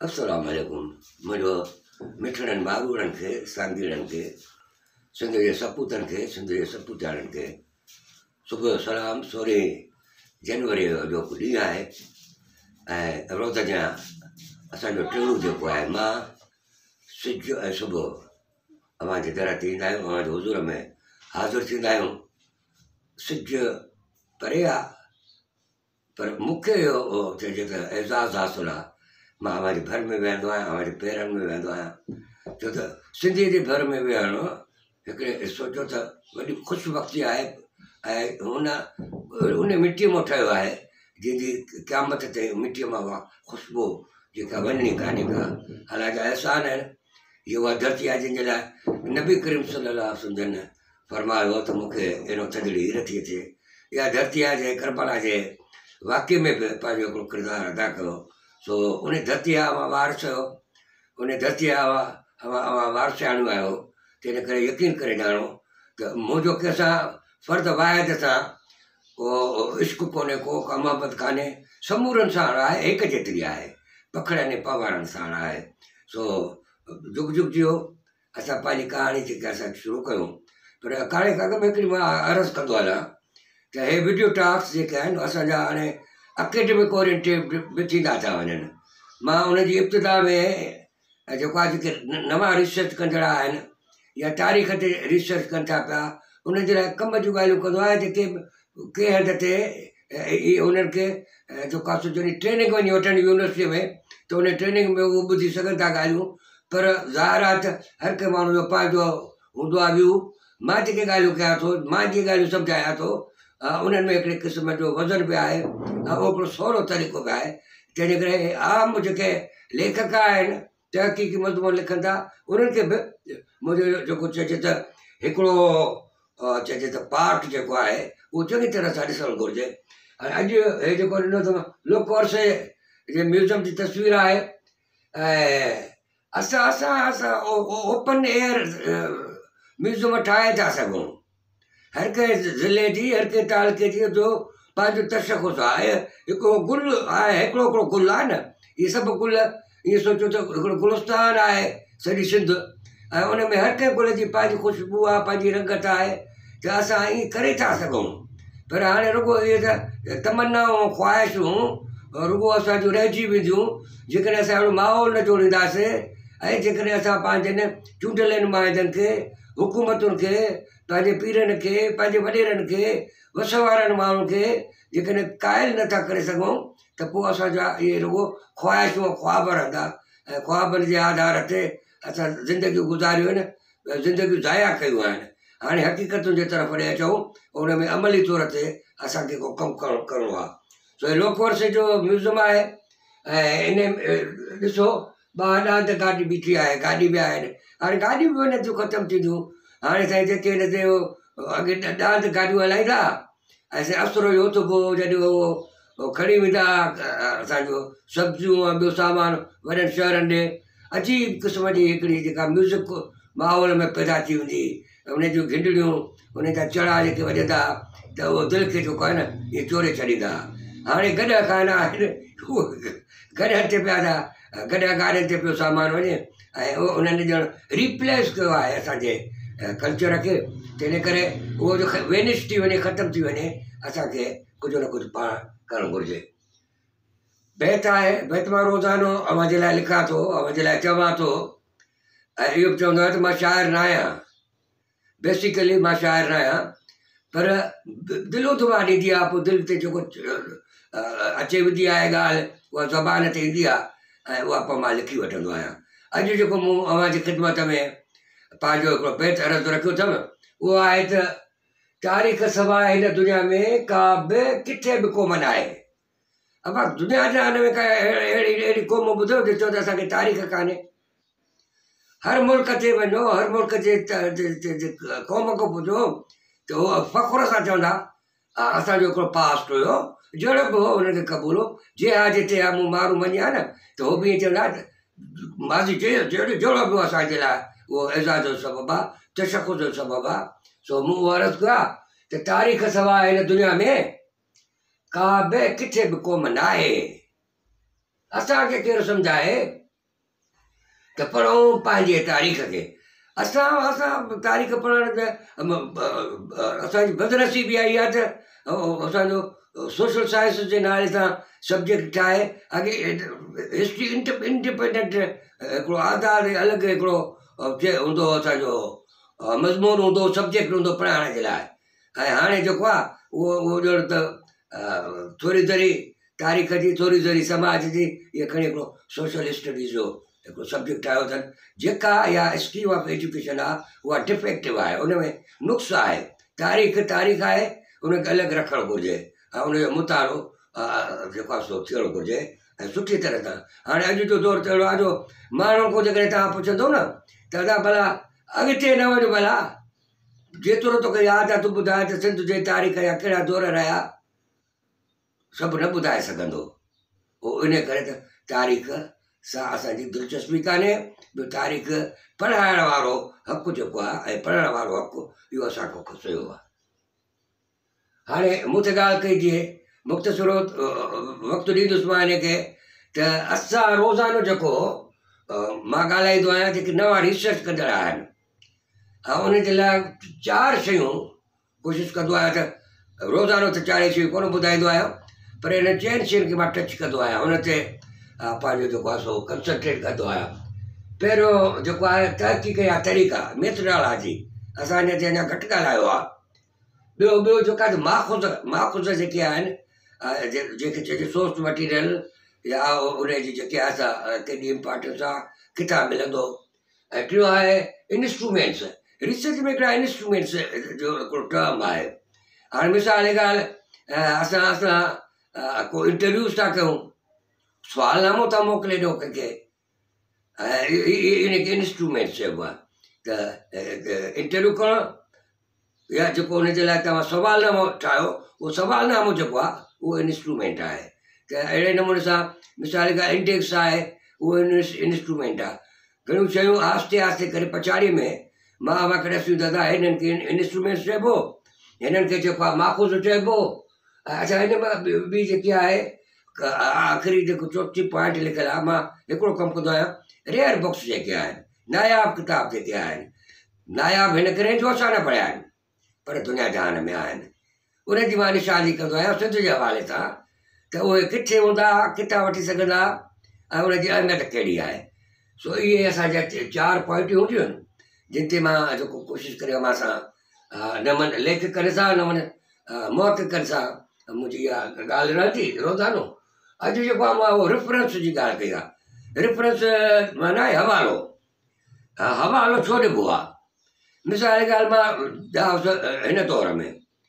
अस्सलाम वालेकुम। मुझो मिठड़नि भाउरनि खे सांगीड़नि खे सिंध जे सपूतनि खे सिंध जे सपूताड़नि खे सुबुह जो सलाम। 16 जनवरी जो ॾींहुं आहे ऐं रोज़ जा असांजो टिणो जेको आहे मां सिज ऐं सुबुह अव्हां जे दर ते ईंदा आहियूं, अव्हां जे हुज़ूर में हाज़िर थींदा आहियूं। सिज परे आहे पर मूंखे इहो जेका एज़ाज़ हासिलु आहे, मां अव्हां जे घर में वेहंदो आहियां, अव्हां जे पेरनि में वेहंदो आहियां। छो त सिंधी जे घर में वेहणु हिकिड़े सोचो त वॾी ख़ुशि वक़्ती आहे ऐं उन मिटीअ मां ठहियो आहे जंहिंजी क़यामत ते मिटीअ मां उहा ख़ुशबू जेका वञणी कान्हे का। हालांकि अहसान आहिनि, इहा उहा धरती आहे जंहिंजे लाइ नबी करीम सल्लल्लाहु अलैहि वसल्लम जन फरमायो त मूंखे एॾो थधिड़ी हीर थी अचे। इहा धरती आहे जंहिं करबला जे वाक़े में बि पंहिंजो हिकिड़ो किरदारु अदा कयो। सो उन धरती जा अव्हां वारिस आहियो, उन धरती जा अव्हां वारिस आणियो आहियो। तंहिं करे यकीन करे ॼाणो त मुंहिंजो कंहिंसां फ़र्द वाहिद सां को इश्क कोन्हे, को मोहबत कान्हे, समूरनि सां आहे हिकु जेतिरी आहे, पखड़नि ऐं पवारनि सां आहे। सो जुग जुग जियो। असां पंहिंजी कहाणी जेका असां शुरू कयूं, पर कहाणी खां अॻु में हिकिड़ी मां अर्ज़ु कंदो हलां त हे वीडियो टॉक्स जेके आहिनि असांजा हाणे अकेडमिक ओरिएंटेड बि थींदा था वञनि। मां उनजी इब्तिदा में जेको आहे जेके नवां रिसर्च कंदड़ आहिनि या तारीख़ ते रिसर्च कनि था पिया, उनजे लाइ कम जूं ॻाल्हियूं कंदो आहियां जेके कंहिं हद ते उन्हनि खे जेको आहे जॾहिं ट्रेनिंग वञी वठनि यूनिवर्सिटीअ में त उन ट्रेनिंग में उहे ॿुधी सघनि था ॻाल्हियूं। पर ज़ाहिर आहे त हर कंहिं माण्हू जो पंहिंजो हूंदो आहे व्यू। मां जेके ॻाल्हियूं कयां थो, मां जीअं ॻाल्हियूं सम्झायां थो, उन्हनि में हिकिड़े क़िस्म जो वज़न बि आहे ऐं उहो हिकिड़ो सवलो तरीक़ो बि आहे। तंहिंजे करे आम जेके लेखक आहिनि तहक़ीक़ी मज़मून लिखनि था, उन्हनि खे बि मुंहिंजो जेको चइजे त हिकिड़ो चइजे त पार्ट जेको आहे उहो चङी तरह सां ॾिसणु घुरिजे। हाणे अॼु हे जेको ॾिनो अथव लो कोर्से जे म्यूज़ियम जी तस्वीर आहे ऐं असां ओपन एयर म्यूज़ियम ठाहे था सघूं। हर कंहिं ज़िले जी, हर कंहिं तालुके जी जो पंहिंजो तशख़ुस आहे। हिकिड़ो गुल आहे, हिकिड़ो हिकिड़ो गुल आहे न, इहे सभु गुल ईअं सोचो त हिकिड़ो गुलस्तान आहे सॼी सिंध ऐं उन में हर कंहिं गुल जी पंहिंजी ख़ुशबू आहे, पंहिंजी रंगत आहे त असां ईअं करे था सघूं। पर हाणे रुॻो इहे त तमनाऊं ख़्वाहिशूं रुॻो असांजूं रहिजी वेंदियूं जेकॾहिं असां अहिड़ो माहौल न जोड़ींदासीं ऐं जेकॾहिं असां पंहिंजनि चूंडियल नुमाइंदनि खे, हुकूमतुनि खे, पंहिंजे पीरनि खे, पंहिंजे वॾेरनि खे, वस वारनि माण्हुनि खे जेकॾहिं क़ाइल नथा करे सघूं त पोइ असांजा इहे रुॻो ख़्वाहिशूं ख़्वाब रहंदा ऐं ख़्वाबनि जे आधार ते असां ज़िंदगियूं गुज़ारियूं आहिनि, ज़िंदगियूं ज़ाया कयूं आहिनि। हाणे हक़ीक़तुनि जे तरफ़ ॾे अचूं, उन में अमली तौर ते असांखे को कमु करिणो आहे। सो लो कोर्से जो म्यूज़ियम आहे ऐं इन ॾिसो ॿाहिरि ॾांद गाॾी बीठी आहे, गाॾी बि आहिनि। हाणे गाॾियूं बि वञनि थियूं ख़तमु थींदियूं। हाणे साईं जेके हिन ते अॻे ॾांद गाॾियूं हलाईंदा ऐं साईं असुर जो उथबो जॾहिं उहो खणी वेंदा असांजो सब्जियूं ऐं ॿियो सामान वॾनि शहरनि ॾे। अजीब क़िस्म जी हिकिड़ी जेका म्यूज़िक माहौल में पैदा थी वेंदी, उन जूं घिंडड़ियूं, उन जा चड़ा जेके वॼंदा त उहो दिलि खे जेको आहे न इहे चोरे छॾींदा। हाणे गॾ खाना आहिनि, उहे गॾनि ते पिया था, गॾ गाॾियुनि ते पियो सामान वञे ऐं उन्हनि ॼण रिप्लेस कयो आहे असांजे कल्चर खे। तंहिं करे उहो जो वेनिश थी वञे, ख़तमु थी वञे, असांखे कुझु न कुझु पाण करणु घुरिजे। बैत आहे, बैत मां रोज़ानो अव्हां जे लाइ लिखां थो, अव्हां जे लाइ चवां थो ऐं इहो बि चवंदो आहियां त मां शाइर न आहियां। बेसिकली मां शाइर न आहियां, पर दिलो दुआ ॾींदी आहे, पोइ दिलि ते जेको अचे वेंदी आहे ॻाल्हि उहा ज़बान ते ईंदी आहे ऐं उहा पोइ मां लिखी वठंदो आहियां। अॼु जेको मूं अव्हां जी ख़िदमत में पंहिंजो हिकिड़ो बैत अर्ज़ु रखियो अथव उहो आहे त तारीख़ सवाइ हिन दुनिया में का बि किथे बि क़ौम न आहे। अबां दुनिया जा हिन में का अहिड़ी क़ौम ॿुधो जो चओ त असांखे तारीख़ कान्हे। हर मुल्क ते वञो, हर मुल्क जे क़ौम खां पुछो त उहो फ़ख़्र सां चवंदा असांजो हिकिड़ो पास्ट हुयो, जहिड़ो बि हो हुनखे क़बूल हो। जंहिं हाजे ते मूं माण्हू मञिया न त उहो बि ईअं चवंदा माज़ी जहिड़ो बि असांजे लाइ उहो एज़ाज़ जो सबबु आहे, तशख़ुस जो सबबु आहे। सो मूं उहो अर्ज़ु कयो आहे त तारीख़ सवाइ हिन दुनिया में का बि किथे बि क़ौम न आहे। असांखे केरु सम्झाए त पढ़ूं पंहिंजे तारीख़ खे। असां तारीख़ पढ़ण त असांजी बदनसीबी आई आहे त असांजो सोशल साइंस जे नाले सां सब्जेक्ट ठाहे अॻे हिस्ट्री इंडिपेंडेंट हिकिड़ो आज़ादु अलॻि हिकिड़ो हूंदो असांजो मज़मून हूंदो, सब्जेक्ट हूंदो पढ़ाइण जे लाइ। ऐं हाणे जेको आहे उहो ॼण त थोरी दरी तारीख़ जी, थोरी दरी समाज जी, इहा खणी हिकिड़ो सोशल स्टडीज़ जो हिकिड़ो सब्जेक्ट ठाहियो अथनि। जेका इहा स्कीम ऑफ एजुकेशन आहे उहा डिफेक्टिव आहे, उन में नुक़्स आहे। तारीख़ आहे, उनखे अलॻि रखणु घुरिजे ऐं उनजो मुतालो जेको आहे सो थियणु घुरिजे ऐं सुठी तरह सां। हाणे अॼु जो दौरु अहिड़ो आहे जो माण्हुनि खां जेकॾहिं तव्हां पुछंदो न त अदा भला अॻिते न वञो, भला जेतिरो तोखे यादि आहे तूं ॿुधाए त सिंध जे तारीख़ जा कहिड़ा दौर रहिया, सभु न ॿुधाए सघंदो। उहो इन करे त तारीख़ सां असांजी दिलचस्पी कान्हे। ॿियो तारीख़ पढ़ाइण वारो हक़ु जेको आहे ऐं पढ़ण वारो हक़ु इहो असांखां खसियो आहे। हाणे मूं ते ॻाल्हि कई थिए, मुख़्तसिर वक़्तु ॾींदुसि मां हिनखे त असां रोज़ानो जेको मां ॻाल्हाईंदो आहियां, जेके नवां रिसर्च कंदड़ आहिनि ऐं उनजे लाइ 4 शयूं कोशिशि कंदो आहियां त रोज़ानो त 4 शयूं कोन ॿुधाईंदो आहियां, पर हिन 4 शयुनि खे मां टच कंदो आहियां, उन ते पंहिंजो जेको आहे सो कंसंट्रेट कंदो आहियां। पहिरियों जेको आहे तहक़ीक़ या तरीक़ा, मेथडोलॉजी, असां हिन ते अञा घटि ॻाल्हायो आहे। ॿियो जेका माख़ुज़ जेके आहिनि, जंहिंखे चइजे सोर्स मटीरियल या उनजी जेके असां केॾी इम्पोर्टेंस आहे, किताबु मिलंदो। ऐं टियों आहे इंस्ट्रूमेंट्स। रिसर्च में हिकिड़ा इंस्ट्रूमेंट्स जो हिकिड़ो टर्म आहे। हाणे मिसाल जी ॻाल्हि, असां को इंटरव्यूज़ था कयूं, सुवालनामो था मोकिले ॾियो कंहिंखे, ऐं इनखे इंस्ट्रूमेंट चइबो आहे। त इंटरव्यू करणु या जेको हुनजे लाइ तव्हां सुवालनामो ठाहियो, उहो सुवालनामो जेको आहे उहो इंस्ट्रूमेंट आहे। त अहिड़े नमूने सां मिसाल जी ॻाल्हि इंडेक्स आहे, उहो इंस्ट्रूमेंट आहे। घणियूं शयूं आहिस्ते आहिस्ते करे पछाड़ीअ में मां कॾहिं ॾिसूं दादा हिननि खे इंस्ट्रूमेंट्स चइबो, हिननि खे जेको आहे माख़ुज़ चइबो। अच्छा, हिन में ॿी जेकी आहे आख़िरी जेको 4 पॉइंट लिखियलु आहे, मां हिकिड़ो कमु कंदो आहियां, रेयर बुक्स जेके आहिनि, नायाब किताब जेके आहिनि, नायाब हिन करे जो असां न पढ़िया आहिनि पर दुनिया जहान में आहिनि, उनजी मां निशानी कंदो आहियां सिंध जे हवाले सां त उहे किथे हूंदा, किथां वठी सघंदा ऐं उनजी अहमियत कहिड़ी आहे। सो इहे असांजा 4 पॉइंटियूं हूंदियूं आहिनि जिन ते मां जेको कोशिशि करे मां सां न मन लेखकनि सां न मन मुहक़िक़नि सां मुंहिंजी इहा ॻाल्हि रहंदी रोज़ानो। अॼु जेको आहे मां उहो रेफरेंस जी ॻाल्हि कई आहे। रेफरेंस माना आहे हवालो। हवालो छो ॾिबो आहे? मिसाल जी ॻाल्हि मां हिन दौर में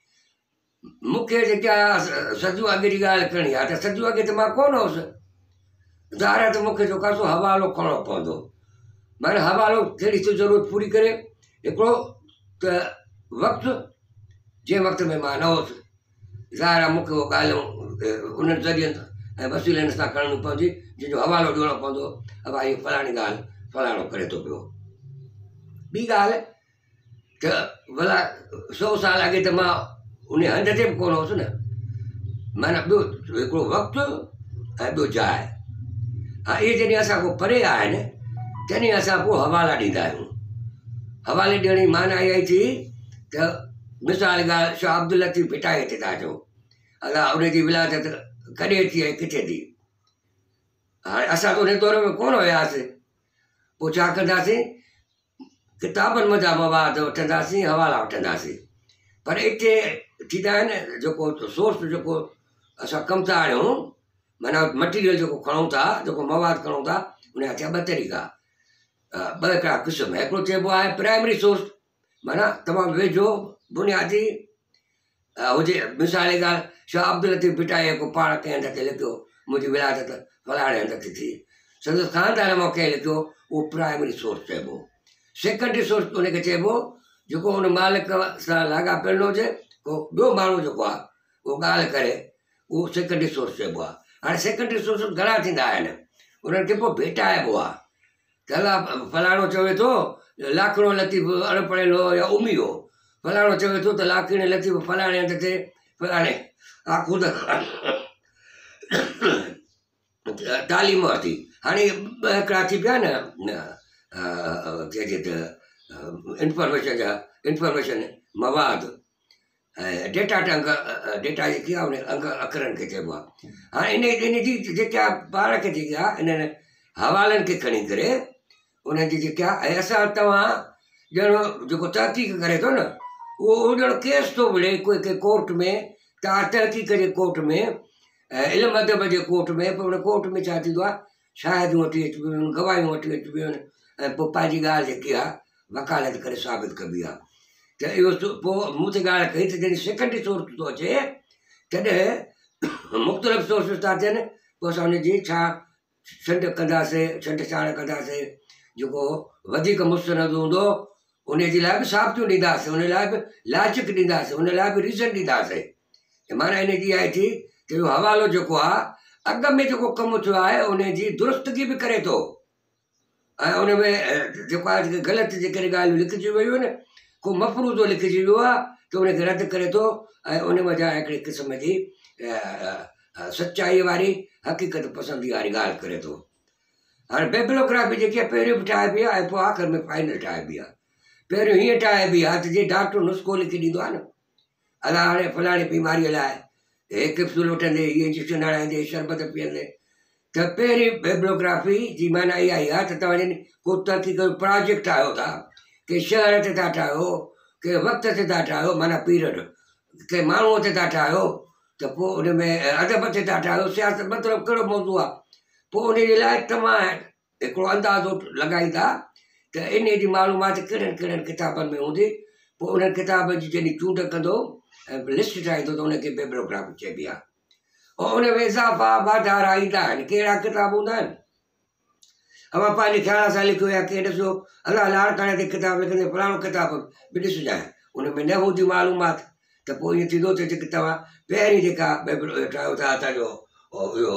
मूंखे जेके आहे सदियूं अॻे जी ॻाल्हि करणी आहे, त सदियूं अॻे त मां कोन हुउसि, ज़ाहिर त मूंखे जेको आहे सो हवालो खणणो पवंदो। माना हवालो कहिड़ी थी ज़रूरत पूरी करे, हिकिड़ो त वक़्तु जंहिं वक़्त में मां न हुउसि, ज़ाहिर आहे मूंखे उहो ॻाल्हियूं उन्हनि ज़रियनि ऐं वसीलनि सां करणियूं पवंदी, जंहिंजो हवालो ॾियणो पवंदो। भाई फलाणी ॻाल्हि फलाणो करे थो पियो। ॿी ॻाल्हि त भला 100 साल अॻे त मां उन हंध ते बि कोन हुउसि न। माना ॿियो हिकिड़ो वक़्तु ऐं ॿियो जाइ। हा, इहे जॾहिं असां खां परे आहिनि तॾहिं असां पोइ हवाला ॾींदा आहियूं। हवाले ॾियण जी माना इहा ई थी त मिसाल ॻाल्हि शाह अब्दुल लतीफ़ भिटाई ते था अचो, अलाह उनजी विलादत कॾहिं थी ऐं किथे थी। हाणे असां त उन दौर में कोन हुयासीं, पोइ छा कंदासीं, किताबनि मां जा मवाद वठंदासीं, हवाला वठंदासीं। पर हिते थींदा आहिनि जेको सोर्स जेको असां कमु था आणियूं, माना मटीरियल जेको खणूं था, जेको मवाद खणूं था, उनजा थिया 2 तरीक़ा, 2 हिकिड़ा क़िस्म। हिकिड़ो चइबो आहे प्राइमरी सोर्स, माना तमामु वेझो बुनियादी हुजे। मिसाल जी ॻाल्हि, शाह अब्दुल लतीफ़ भिटाई को पाण कंहिं हंध ते लिखियो, मुंहिंजी विलादत फलाणे हंध ते थी, संदसि ख़ानदान मां कंहिं लिखियो, उहो प्राइमरी सोर्स चइबो। सेकेंडरी सोर्स उनखे चइबो जेको हुन मालिक सां लाॻापियल न हुजे, को ॿियो माण्हू जेको आहे उहो ॻाल्हि करे, उहो सेकेंडरी सोर्स चइबो आहे। हाणे सेकेंडरी सोर्स घणा थींदा आहिनि, उन्हनि खे पोइ भेटाइबो आहे त अला फलाणो चवे थो लाखणो लतीफ़ अणपढ़ियल हो या उमी हो, फलाणो चवे थो त लाखणी लतीफ़ फलाणे हंध ते फलाणे ख़ुदि तालीम वरिती। हाणे 2 हिकिड़ा थी पिया न, चइजे त इंफॉर्मेशन मवाद डेटा डेटा जेकी आहे उन अखरनि खे चइबो आहे। हाणे इन जी जेका पाण खे जेकी आहे इन्हनि हवालनि खे खणी करे उनजी जेका ऐं असां तव्हां ॼणो जेको तहक़ीक़ करे थो न उहो ॼणो केस थो मिले के कोर्ट में तहक़ीक़ जे कोर्ट में इल्मु अदब जे कोर्ट में पोइ उन कोर्ट में छा थींदो आहे शाहिदियूं वठी अचिबियूं आहिनि गवाहियूं वठी अचिबियूं आहिनि ऐं पोइ पंहिंजी ॻाल्हि जेकी आहे वकालत करे साबित कबी आहे। त इहो पोइ मूं ते ॻाल्हि कई त जॾहिं सेकेंडरी सोर्स थो अचे तॾहिं मुख़्तलिफ़ सोर्सिस था अचनि पोइ असां हुनजी छा छंड कंदासीं छंड छाण कंदासीं जेको वधीक मुस्तनद हूंदो उनजे लाइ बि साबितियूं ॾींदासीं उन लाइ बि लाजिक ॾींदासीं उन लाइ बि रीज़न ॾींदासीं। माना इन जी आहे थी त इहो हवालो जेको आहे अॻ में जेको कमु थियो आहे उनजी दुरुस्तगी बि करे थो ऐं उन में जेको आहे ग़लति जेकॾहिं ॻाल्हियूं लिखिजी वियूं आहिनि को मफ़रूज़ो लिखिजी वियो आहे त उनखे रद्द करे थो ऐं उन वजह हिकिड़े क़िस्म जी सचाई वारी हक़ीक़त पसंदी वारी ॻाल्हि करे थो। हाणे बेबिलोग्राफी जेकी आहे पहिरियों बि ठाहिबी आहे ऐं पोइ आख़िर में फाइनल ठाहिबी आहे। पहिरियों हीअं ठाहिबी आहे त जीअं डॉक्टर नुस्ख़ो लिखी ॾींदो आहे न अलाए हाणे फलाणी बीमारीअ लाइ हे कैप्सूल वठंदे हीअ इंजेक्शन हणाईंदे शरबत पीअंदे त पहिरीं बेबिलोग्राफी जी माना इहा ई आहे त तव्हां जॾहिं को तहक़ीक़ जो प्रोजेक्ट ठाहियो था के शहर ते था ठाहियो के वक़्त ते था ठाहियो माना पीरियड के माण्हूअ ते था ठाहियो त पोइ उन में अदब ते था ठाहियो सियासत मतिलबु कहिड़ो मौज़ू आहे पोइ उनजे लाइ तव्हां हिकिड़ो अंदाज़ो लॻाईंदा त इन जी मालूमात कहिड़नि कहिड़नि किताबनि में हूंदी पोइ उन्हनि किताबनि जी जॾहिं चूंड कंदो ऐं लिस्ट ठाहींदो त उनखे बेबिलोग्राफी चइबी आहे। ऐं उन में इज़ाफ़ा वाधारा ईंदा आहिनि कहिड़ा किताब हूंदा आहिनि अवां पंहिंजे ख़्याल सां लिखियो या कंहिं ॾिसो अलाह लाड़काणे ते किताब लिखंदे फलाणो किताब बि ॾिसजांइ उन में न हूंदी मालूमात त पोइ ईअं थींदो त जेके तव्हां पहिरीं जेका ठाहियो था असांजो इहो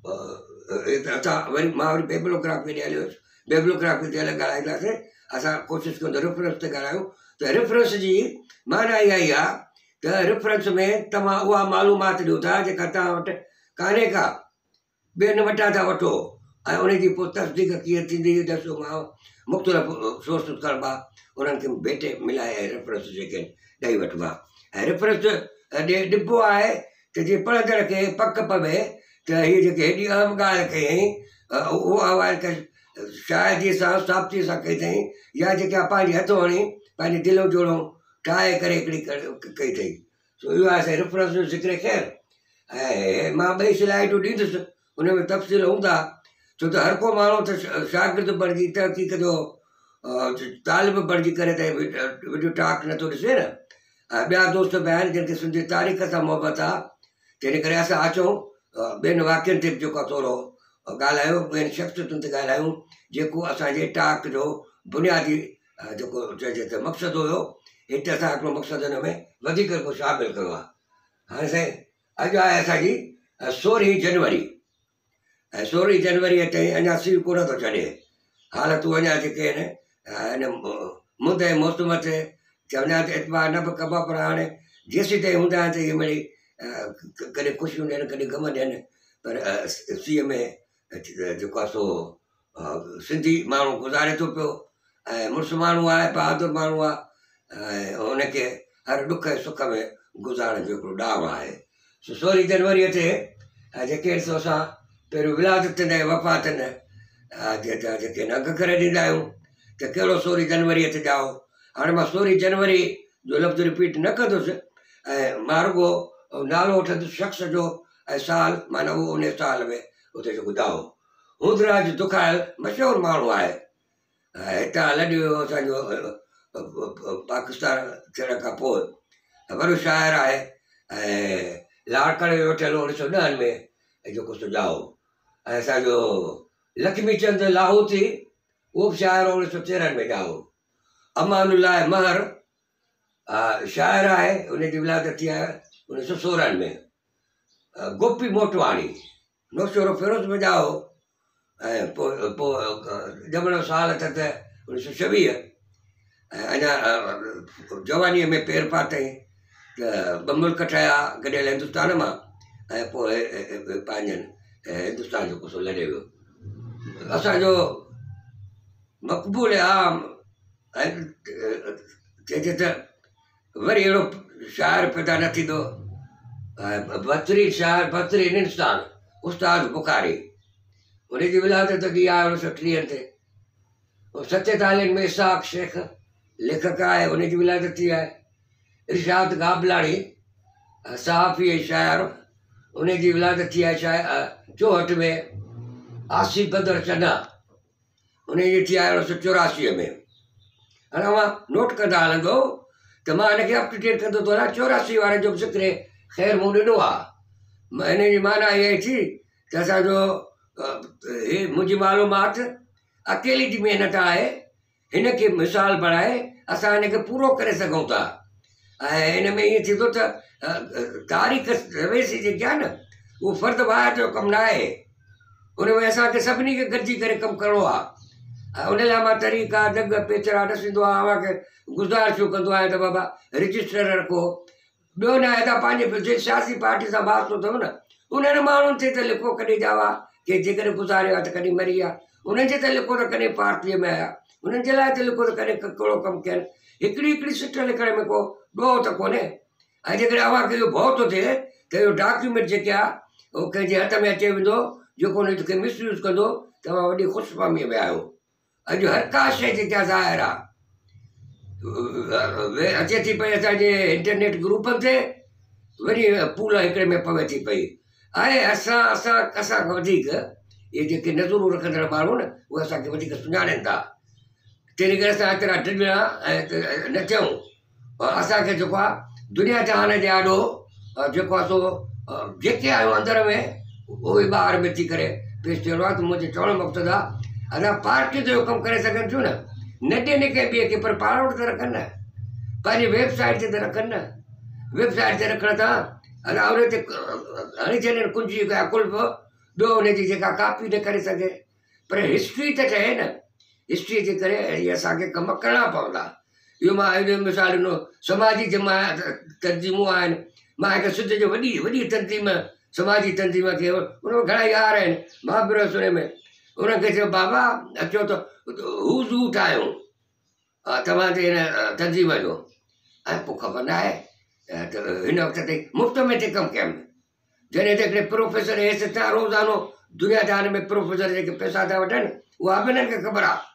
असां वरी मां वरी बेबिलोग्राफी ॾे हलियोसि बेबिलोग्राफी ते अलॻि ॻाल्हाईंदासीं असां कोशिशि कयूं त रेफरेंस ते ॻाल्हायूं त रेफरेंस जी माना इहा ई आहे त रेफरेंस में तव्हां उहा मालूमात ॾियो था जेका तव्हां वटि कान्हे का ॿियनि वटां था वठो ऐं उनजी पोइ तस्दीक कीअं थींदी ॾिसो मां मुख़्तलिफ़ सोर्सिस करिबा उन्हनि खे भेटे मिलाए ऐं रेफरेंस जेके ॾेई वठिबा ऐं रेफरेंस ॾिबो आहे त जीअं पढ़ंदड़ खे पक पवे त हीअ जेके हेॾी अहम ॻाल्हि कयईं उहा शायदि सां साबितीअ सां कई अथई या जेका पंहिंजे हथो हणी पंहिंजे दिलो जोड़ो ठाहे करे हिकिड़ी कई अथई सो इहो आहे असांजे रेफरेंस जो ज़िक्र ख़ैरु ऐं मां ॿई स्लाइडूं ॾींदुसि उन में तफ़सील हूंदा छो त हर को माण्हू त शागिर्द बणिजी तहक़ीक़ जो तालिब बणिजी करे त वीडियो टॉक नथो ॾिसे न ऐं ॿिया दोस्त बि आहिनि जिन खे सिंधी तारीख़ सां मुहबत आहे तंहिं करे असां अचूं ॿियनि वाक्यनि ते बि जेको थोरो ॻाल्हायूं ॿियनि शख़्सियतुनि ते ॻाल्हायूं जेको असांजे टॉक जो बुनियादी जेको चइजे त मक़सदु हुयो हिते असां हिकिड़ो मक़सदु हिन में वधीक को शामिलु कयो आहे। हाणे साईं अॼु आहे असांजी 16 जनवरी ऐं 16 जनवरीअ ताईं अञा सीउ कोन थो छॾे हालतूं अञा जेके आहिनि हिन मुंद ऐं मौसम ते चवंदा आहिनि त एतबार न बि कबा पर हाणे जेसीं ताईं हूंदा आहिनि त इहे मिड़ई कॾहिं ख़ुशियूं ॾियनि कॾहिं गम ॾियनि पर सीअ में जेको आहे सो सिंधी माण्हू गुज़ारे थो पियो ऐं मुड़ुसु माण्हू आहे बहादुर माण्हू आहे ऐं हुनखे हर ॾुख ऐं सुख में गुज़ारण जो हिकिड़ो ॾांहुं आहे। 16 जनवरीअ ते जेके ॾिसो असां पहिरियों विलादतनि ऐं वफ़ातनि जेके अघ करे ॾींदा आहियूं त कहिड़ो 16 जनवरीअ ते ॾियाओ हाणे मां 16 जनवरी जो लफ़्ज़ रिपीट न कंदुसि ऐं मां रुॻो नालो वठंदुसि शख़्स जो ऐं साल माना उहो उन साल में उते जेको ॾियाओ हूंदराज दुखायल मशहूरु माण्हू आहे ऐं हितां लॾी वियो असांजो पाकिस्तान थियण खां पोइ वॾो शाइरु आहे ऐं लाड़काणे में वठियल 1910 में जेको सो ॼाओ ऐं असांजो लक्ष्मीचंद लाहौती उहो बि शाइरु 1913 में ॼाओ अमानुल्लाह महर शाइरु आहे उनजी विलादत थी आहे 1916 में गोपी मोटवाणी नौशोरो फिरोज़ में ॼाओ ऐं पोइ ॼमण साल अथसि 1926 ऐं अञा जवानीअ में पेर पातई त 2 मुल्क ठहिया गॾियल हिंदुस्तान मां ऐं पोइ पंहिंजनि हिंदुस्तान जो कुझु लॾे वियो। असांजो मक़बूल आम ऐं चइजे त वरी अहिड़ो शाइर पैदा न थींदो। बहितरीन शाइर बहितरीन इंसान उस्ताद बुखारी, उनजी विलादत थी आहे 1930 ते। 47 में इसाक शेख लेखक आहे, उनजी विलादत थी आहे। इरशाद गाबलाणी सहाफ़ी ऐं शाइर, उनजी विलादत थी आहे 64 में। आसिफ बदर चन्ना, उनजी थी आहे 1984 में। हाणे मां नोट कंदा हलंदो त मां हिनखे अप टू डेट कंदो थो हलां। 84 वारे जो बि ज़िक्र ख़ैर मूं ॾिनो आहे। हिन जी माना इहा ई थी त असांजो मुंहिंजी मालूमात अकेली जी महिनत आहे, हिनखे मिसाल बणाए असां हिनखे पूरो करे सघूं था। ऐं हिन में ईअं थींदो त तारीख़ रवेसी जेकी आहे न, उहो फ़र्द वाहिद जो कमु न आहे। उन में असांखे सभिनी खे गॾिजी करे कमु करिणो आहे। ऐं उन लाइ मां तरीक़ा जग पेचरा ॾसींदो आहियां, अव्हांखे गुज़ारिशूं कंदो आहियां त बाबा रजिस्टर रखो। ॿियो न आहे त पंहिंजे जे सियासी पार्टी सां वास्तो अथव न, उन्हनि माण्हुनि ते त लिखो, कॾहिं ॼावा की जेकॾहिं गुज़ारियो आहे त कॾहिं मरी आहे, उन्हनि जे त लिखो त कॾहिं पार्टीअ में आया, उन्हनि जे लाइ त लिखो त कॾहिं कहिड़ो कमु कयनि। हिकिड़ी सिट लिखण में को ॾोह त कोन्हे। ऐं जेकॾहिं अव्हांखे इहो भउ थो थिए त इहो डॉक्यूमेंट जेके आहे उहो कंहिंजे हथ में अचे वेंदो, जेको उनखे मिसयूज़ कंदो, तव्हां वॾी ख़ुशफ़हमीअ में आहियो। अॼु हर का शइ जेका ज़ाहिर आहे अचे थी पई असांजे इंटरनेट ग्रुपनि ते, वरी पूल हिकिड़े में पवे थी पई। ऐं असां खां वधीक इहे जेके नज़रूं रखंदड़ माण्हू न, उहे असांखे वधीक सुञाणनि था। तंहिं करे असां एतिरा ढिला ऐं न थियूं। असांखे जेको आहे दुनिया जहान जे आॾो जेको आहे सो जेके आहियूं अंदर में, उहे ॿाहिरि में थी करे पेश थियणो आहे। त मुंहिंजो चवण जो मक़सदु आहे अञा पार्टियूं त इहो कमु करे सघनि थियूं न, न ॾियनि कंहिं ॿिए खे, पर पाण वटि त रखनि न, पंहिंजी वेबसाइट ते त रखनि न। वेबसाइट ते रखण सां अञा उन ते हणी छॾनि कुंजी या कुल्फ, ॿियो उनजी जेका कापी न करे सघे। पर हिस्ट्री त ठहे न, हिस्ट्रीअ जे करे इहे असांखे कम करणा पवंदा। इहो मां हिन मिसाल ॾिनो, समाजी जमायत तंज़ीमूं आहिनि। मां हिकु सिंध जो वॾी तंज़ीम, समाजी तंज़ीम खे, उनमें घणा यार आहिनि, मां बि रहियुसि उन में। उन्हनि खे चयो बाबा अचो त हू ज़ू ठाहियूं तव्हांजे हिन तंज़ीम जो। ऐं पोइ ख़बर न आहे त हिन वक़्त ते मुफ़्त में ते कमु कयमि। जॾहिं त हिकिड़े प्रोफेसर हेसि था रोज़ानो दुनिया जहान में प्रोफेसर जेके पैसा था वठनि, उहा बि हिननि खे ख़बर आहे।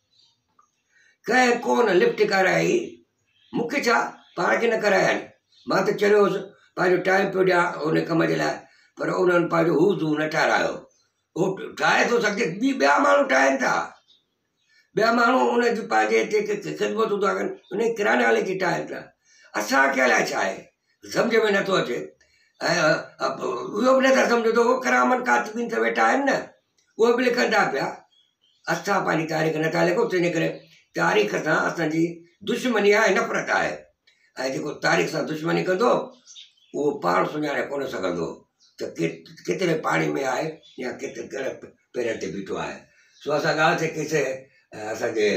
कंहिं कोन लिफ्ट कराई, मूंखे छा, पाण खे न कराया आहिनि। मां त चरियोसि पंहिंजो टाइम पियो ॾियां उन कम जे लाइ, पर उन्हनि पंहिंजो हू ज़ू न ठाहिरायो। उहो ठाहे थो सघे, ॿिया माण्हू ठाहिनि था, ॿिया माण्हू उनजी पंहिंजे हिते ख़िदमतूं था कनि, उन किराने वाले जी ठाहिनि था। असांखे अलाए छा आहे, सम्झ में नथो अचे। ऐं इहो बि नथा सम्झो त उहो करामनि कातिबीन त वेठा आहिनि न, उहे बि लिखनि था पिया। असां पंहिंजी तारीख़ नथा लिखूं, तंहिं करे तारीख़ सां असांजी दुश्मनी आहे, नफ़रत आहे। ऐं जेको तारीख़ सां दुश्मनी कंदो उहो पाण सुञाणे कोन सघंदो त केतिरे पाणी में आहे या कहिड़े पेरनि ते बीठो आहे। सो असां ॻाल्हि ते कंहिंसे असांजे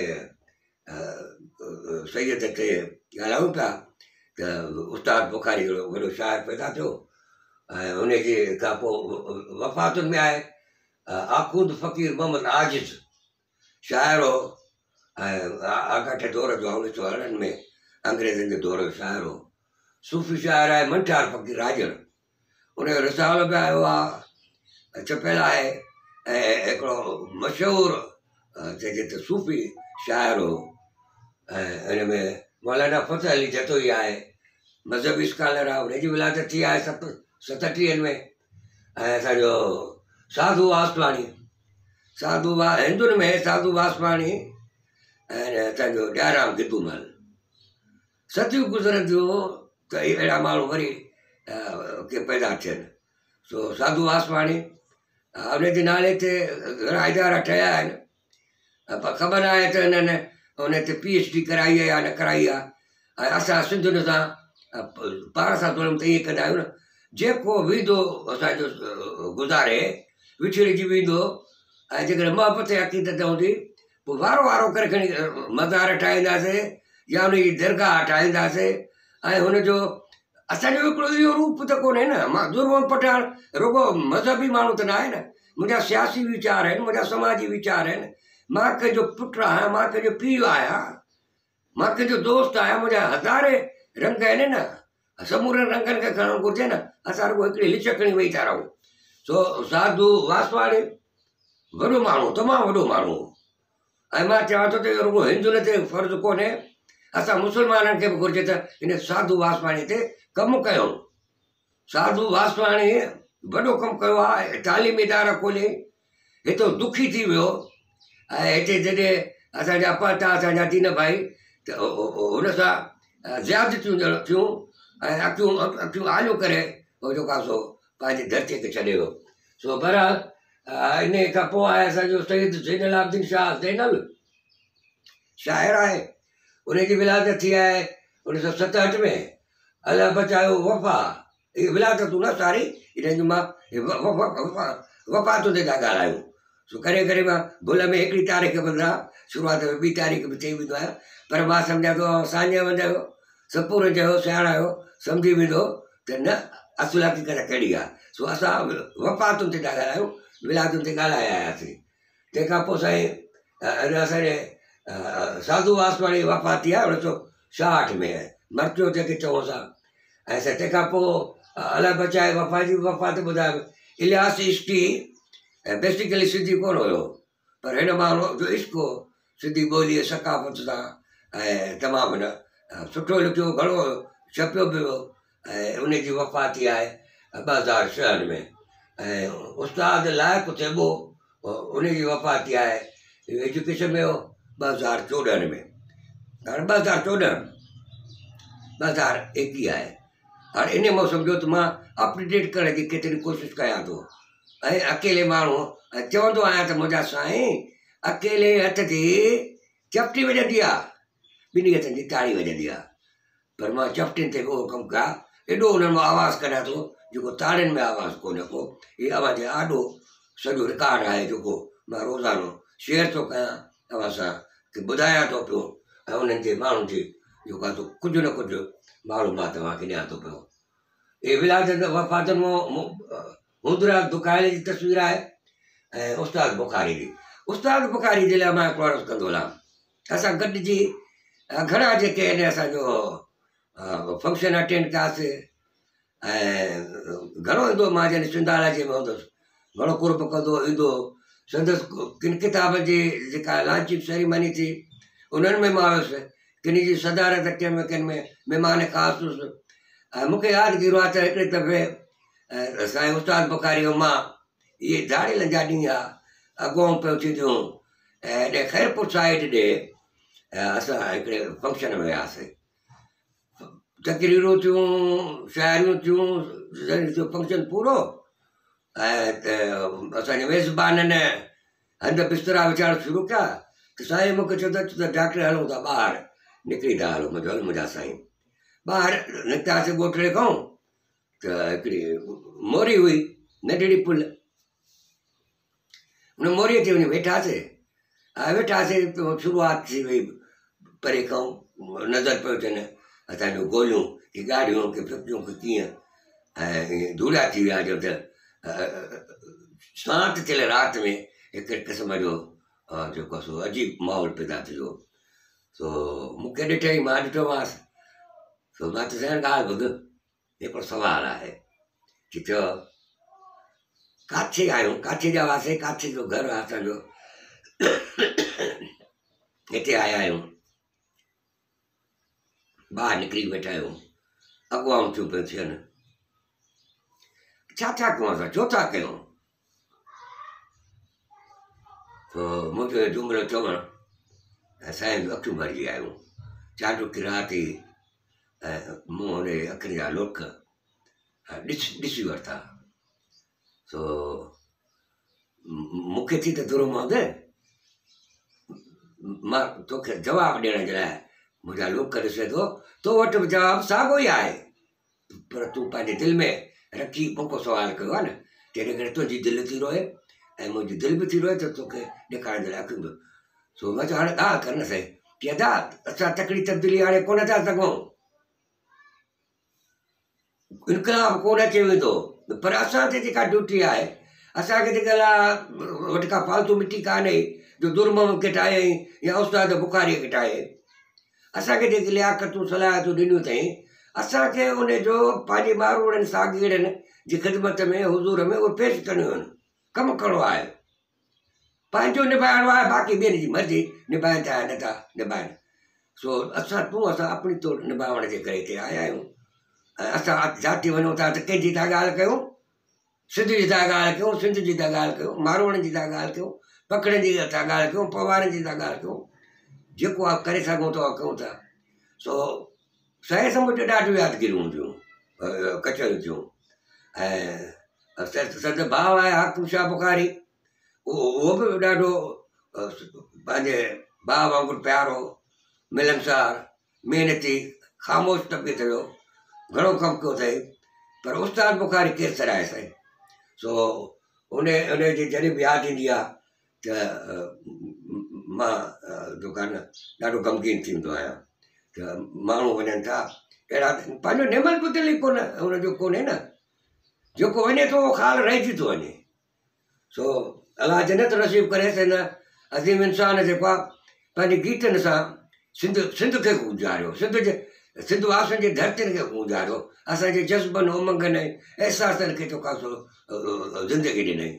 सैयद ते ॻाल्हायूं पिया त उस्ताद बुखारी जो वॾो शाइर पैदा थियो, ऐं उनजे खां पोइ वफ़ातुनि में आहे आख़ूद फ़क़ीर मोहम्मद आजिज़ शाइर हो, ऐं आगाठे दौर जो 1918 में अंग्रेज़नि जे दौर जो शाइर हो। सूफ़ी शाइर आहे मंठार फ़क़ीर राजर, उनजो रिसालो बि आयो आहे, छपियल आहे। ऐं हिकिड़ो मशहूरु चइजे त सूफ़ी शाइर हो। ऐं हिन में मौलाना फ़ज़ल अली जतोई आहे, मज़हबी स्कॉलर आहे, उनजी विलादत थी आहे 37 में। ऐं असांजो साधू वासवाणी, हिंदुनि में साधू वासवाणी, ऐं असांजो ॾियाराम गिदूमल। सदियूं गुज़रंदियूं त अहिड़ा माण्हू वरी के पैदा थियनि। सो साधू वासवाणी उनजे नाले ते घणा इदारा ठहिया आहिनि, पर ख़बर न आहे त हिननि उन ते PhD कराई आहे या न कराई आहे। ऐं असां सिंधियुनि सां पाण सां ज़ुल्म त ईअं कंदा आहियूं न, जेको वेंदो असांजो गुज़ारे विछड़िजी वेंदो, ऐं जेकॾहिं मोहबत अक़ीदत हूंदी पोइ वारो वारो करे खणी मज़ार ठाहींदासीं या उनजी दरगाह ठाहींदासीं। ऐं हुनजो असांजो हिकिड़ो इहो रूप त कोन्हे न। मां ज़ुल्म पठाण रुॻो मज़हबी माण्हू त न आहे न, मुंहिंजा सियासी वीचार आहिनि, मुंहिंजा समाजी वीचार आहिनि, मां कंहिंजो पुटु आहियां, मां कंहिंजो पीउ आहियां, मां कंहिंजो दोस्त आहियां, मुंहिंजा हज़ारे रंग आहिनि न, समूरे रंगनि खे खणणु घुरिजे न। असां रुॻो हिकिड़ी लिच खणी वेही था रहूं। सो साधू वासवाणी वॾो माण्हू, तमामु वॾो माण्हू। ऐं मां चवां थो त इहो रुॻो हिंदुनि ते फ़र्ज़ु कोन्हे, असां मुस्लमाननि खे बि घुरिजे त हिन साधू वासवाणी ते कमु कयूं। साधू वासवाणी वॾो कमु कयो आहे, तालीमी इदारा खोले, हितो दुखी थी वियो। ऐं हिते जॾहिं असांजा पता असांजा तीन भाई त हुन सां ज़्यादतियूं थियूं ऐं अखियूं आलियूं करे उहो जेको आहे सो पंहिंजी धरतीअ खे छॾे वियो। सो बहरहाल इन खां पोइ आहे असांजो शहीद ज़ैनुल आबिदीन शाह ज़ैनल, शाइर आहे, उनजी विलादत थी आहे 1967 में। अल्लाह बचायो वफ़ा, इहे विलादतूं न सारी, इन्हनि जूं मां वफ़ातुनि ते था ॻाल्हायूं। सो करे करे मां भुल में हिकिड़ी तारीख़ बदिलां शुरूआत में 2 तारीख़ बि चई वेंदो आहियां, पर मां सम्झां थो साञे वञो सपूर चयो सियाणायो सम्झी वेंदो त न असुल हक़ीक़त कहिड़ी आहे। सो असां वफ़ातुनि ते था ॻाल्हायूं, विलादुनि ते ॻाल्हाए आयासीं। तंहिंखां पोइ साईं असांजे साधू वासवाणी वफ़ात थी आहे 1966 में, मर्चो जेके चऊं असां। ऐं तंहिंखां पोइ अलाह बचाए वफ़ा जी वफ़ात ॿुधायो। इलियास इश्की बेसिकली सिंधी कोन हुयो, पर हिन माण्हू जो इश्क हो सिंधी ॿोलीअ सकाफ़त सां, ऐं तमामु न सुठो लिखियो, घणो छपियो बि हुयो। ऐं उनजी वफ़ात थी आहे 2006 में। ऐं उस्ताद लाइक़ु थिएबो, उनजी वफ़ात थी आहे एजुकेशन में हो 2014 में। हाणे 2021 आहे। हाणे इन में सम्झो त मां अपडेट करण जी केतिरी कोशिशि कयां थो। ऐं अकेले माण्हू चवंदो आहियां त मुंहिंजा साईं अकेले हथ ते चपटी वॼंदी आहे, 2 हथनि जी ताड़ी वॼंदी आहे, पर मां चपटियुनि ते उहो कमु कयां, एॾो उन्हनि मां आवाज़ु कढां थो जेको ताड़ियुनि में आवाज़ु कोन्हे को। हीअ आवाज़ ॾाढो सॼो रिकॉर्ड आहे जेको मां रोज़ानो शेयर थो कयां तव्हां सां, की ॿुधायां थो पियो, ऐं उन्हनि जे माण्हुनि जी जेको आहे कुझु न कुझु मालूमात तव्हांखे ॾियां थो पियो। इहे विलादत वफ़ातुनि मां हुंदरा दुकाइल जी तस्वीर आहे। ऐं उस्ताद बुखारी जी, उस्ताद बुखारी जे लाइ मां हिकिड़ो अर्ज़ु कंदो हलां। असां गॾिजी घणा जेके आहिनि असांजो फंक्शन अटेंड कयासीं, ऐं घणो ईंदो, मां जॾहिं सिंधालाजी में हूंदुसि घणो कुर्ब कंदो ईंदो। संदसि किन किताब जी जेका लॉन्चिंग सेरेमनी थी उन्हनि में मां हुयुसि, किन जी सदारत कंहिं में किन में महिमान ख़ासि हुयुसि। ऐं मूंखे यादगिरी आहे त हिकिड़े दफ़े साईं उस्ताद बुखारी मां इहे दाड़ियल जा ॾींहं अॻुवां पियो थींदियूं, ऐं हेॾे ख़ैरपुर साइड ॾे असां हिकिड़े फंक्शन में वियासीं। तकरीरूं थियूं, शाइरियूं थियूं, जो फंक्शन पूरो। ऐं त असांजे मेज़बाननि हंधि बिस्तरा विछाइण शुरू कया त साईं मूंखे चयो त डॉक्टर हलूं था ॿाहिरि, निकिरी था हलो। मुंहिंजो हल मुंहिंजा साईं ॿाहिरि निकितासीं ॻोठड़े खां, त हिकिड़ी मोरी हुई नंढड़ी पुल, हुन मोरीअ ते वञी वेठासीं। वेठासीं त शुरूआत थी वई, परे खां नज़र पियो अचनि असांजो गोलियूं की गाॾियूं की फिकियूं की कीअं, ऐं ईअं धूड़ा थी विया जो त शांति थियल राति में हिकु क़िस्म जो जेको आहे सो अजीब माहौल पैदा थी वियो। सो मूंखे ॾिठई, मां ॾिठोमांसि। सो मां त साईं ॻाल्हि ॿुध, हिकिड़ो सुवालु आहे की चयो काथे आहियूं, काथे जा हुआसीं, काथे जो घरु आहे असांजो, हिते आया आहियूं, ॿाहिरि निकिरी वेठा आहियूं, अॻुवाऊं थियूं पियूं थियनि, छा था कयूं असां, छो था कयूं? तो मुंहिंजो जुमिलो चवणु ऐं साईं जूं अखियूं भरिजी आयूं, चाॾो किरां थी, ऐं मूं हुन अखियुनि जा लोख ॾिसी वरिता। सो मूंखे थी त दुर मौद, मां तोखे जवाबु ॾियण जे लाइ मुंहिंजा लोख ॾिसे थो, तो वटि बि जवाबु साॻियो ई आहे, पर तूं पंहिंजे दिलि में रखी पोइ सुवालु कयो आहे न, जॾहिं करे तुंहिंजी दिलि थी रोए ऐं मुंहिंजी दिलि बि थी रोए त तोखे ॾेखारण जे लाइ अखियूं बि। सो मां चयो हाणे ॻाल्हि कर न साईं, की अदा असां तकड़ी तब्दीली हाणे कोन था सघूं, इनकलाब कोन अची वेंदो, पर असां ते जेका ड्यूटी आहे, असांखे जेका वटि का फालतू मिटी कान्हे, जो दुरमुमकिन आहे या उस्ताद बुखारी खे ठाहे असांखे जेकी लियाकतूं सलाहियतूं ॾिनियूं अथई असांखे उनजो पंहिंजे मारूड़नि सागीरनि जी ख़िदमत में हुज़ूर में उहे पेश करणियूं आहिनि कमु करिणो आहे पंहिंजो निभाइणो आहे बाक़ी ॿियनि जी मर्ज़ी निभाइनि था नथा निभाइनि सो असां अपनी तौरु निभाइण जे करे हिते आया आहियूं ऐं असां जाती वञूं था त कंहिंजी था ॻाल्हि कयूं सिंध जी था ॻाल्हि कयूं सिंध जी था ॻाल्हि कयूं मारवाड़नि जी था ॻाल्हि कयूं पखड़नि जी था ॻाल्हि कयूं पवारनि जी था ॻाल्हि कयूं जेको आहे करे सघूं था कयूं था सो सहे समुझ ॾाढियूं यादगिरियूं हूंदियूं कचरियूं थियूं ऐं सद भाउ आहे हाकिम शाह बुखारी उहो बि ॾाढो पंहिंजे भाउ वांगुरु प्यारो मिलनसार महिनती ख़ामोश तबियत जो घणो कमु कयो अथई पर उस्ताद बुखारी केरु सराहे साईं सो उनजी जॾहिं बि यादि ईंदी आहे त मां दुकान ॾाढो ग़मगीन थींदो आहियां त माण्हू वञनि था अहिड़ा पंहिंजो नेमल बुदियल ई कोन हुनजो कोन्हे न जेको वञे थो उहो ख़्यालु रहिजी थो वञे सो अलाह जन्नत नसीब करे हिन अज़ीम इंसान जेको आहे पंहिंजे गीतनि सां सिंध खे गुज़ारियो सिंध वासियुनि जी धरतियुनि खे गुज़ारियो असांजे जज़्बनि उमंगनि एहसासनि खे जेको आहे ज़िंदगी ॾिनई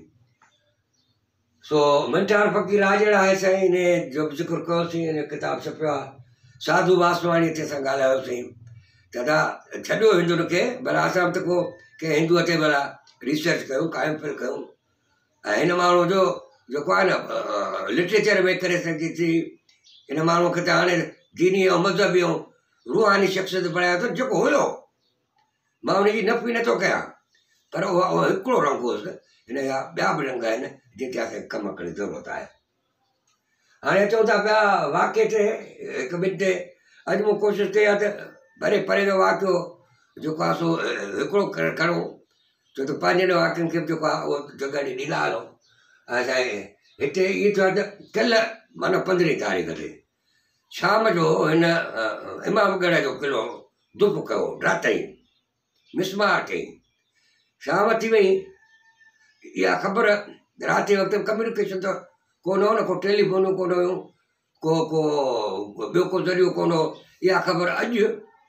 सो मंठार फ़क़ीर आजड़ आहे साईं इन जो बि ज़िक्र कयोसीं इन किताबु छपियो आहे साधू वासवाणी ते असां ॻाल्हायोसीं दादा छॾियो हिंदुनि खे भला असां बि त को कंहिं हिंदूअ ते भला रिसर्च कयूं क़ाइमु पिल कयूं ऐं हिन माण्हू जो जेको आहे न लिटरेचर में करे सघे थी हिन माण्हूअ खे त हाणे दीनी ऐं मज़हबी ऐं रूहानी शख़्सियत बणायो अथनि जेको हुयो मां हुनजी नफ़ी नथो कयां पर उहो हिकिड़ो रंग हुउसि हिन जा ॿिया बि रंग आहिनि जिते असांखे कमु करण जी ज़रूरत आहे हाणे चऊं था पिया वाक़े ते हिकु ॿिनि ते अॼु मूं कोशिशि कई आहे त भरे परे जो वाक़ियो जेको आहे सो हिकिड़ो खणूं छो त पंहिंजनि वाक्यनि खे बि जेको आहे उहो जॻह ॾे ॾींदा हलूं असांजे हिते इहो थियो आहे त कल्ह माना 15 तारीख़ ते शाम जो हिन इमामगढ़ जो क़िलो धुप कयो राति ई मिसमार कई शाम थी वई इहा ख़बर राति वक़्तु कम्यूनिकेशन त कोन हो न को टेलीफोनूं कोन हुयूं को ॿियो को ज़रियो कोन हो इहा ख़बर अॼु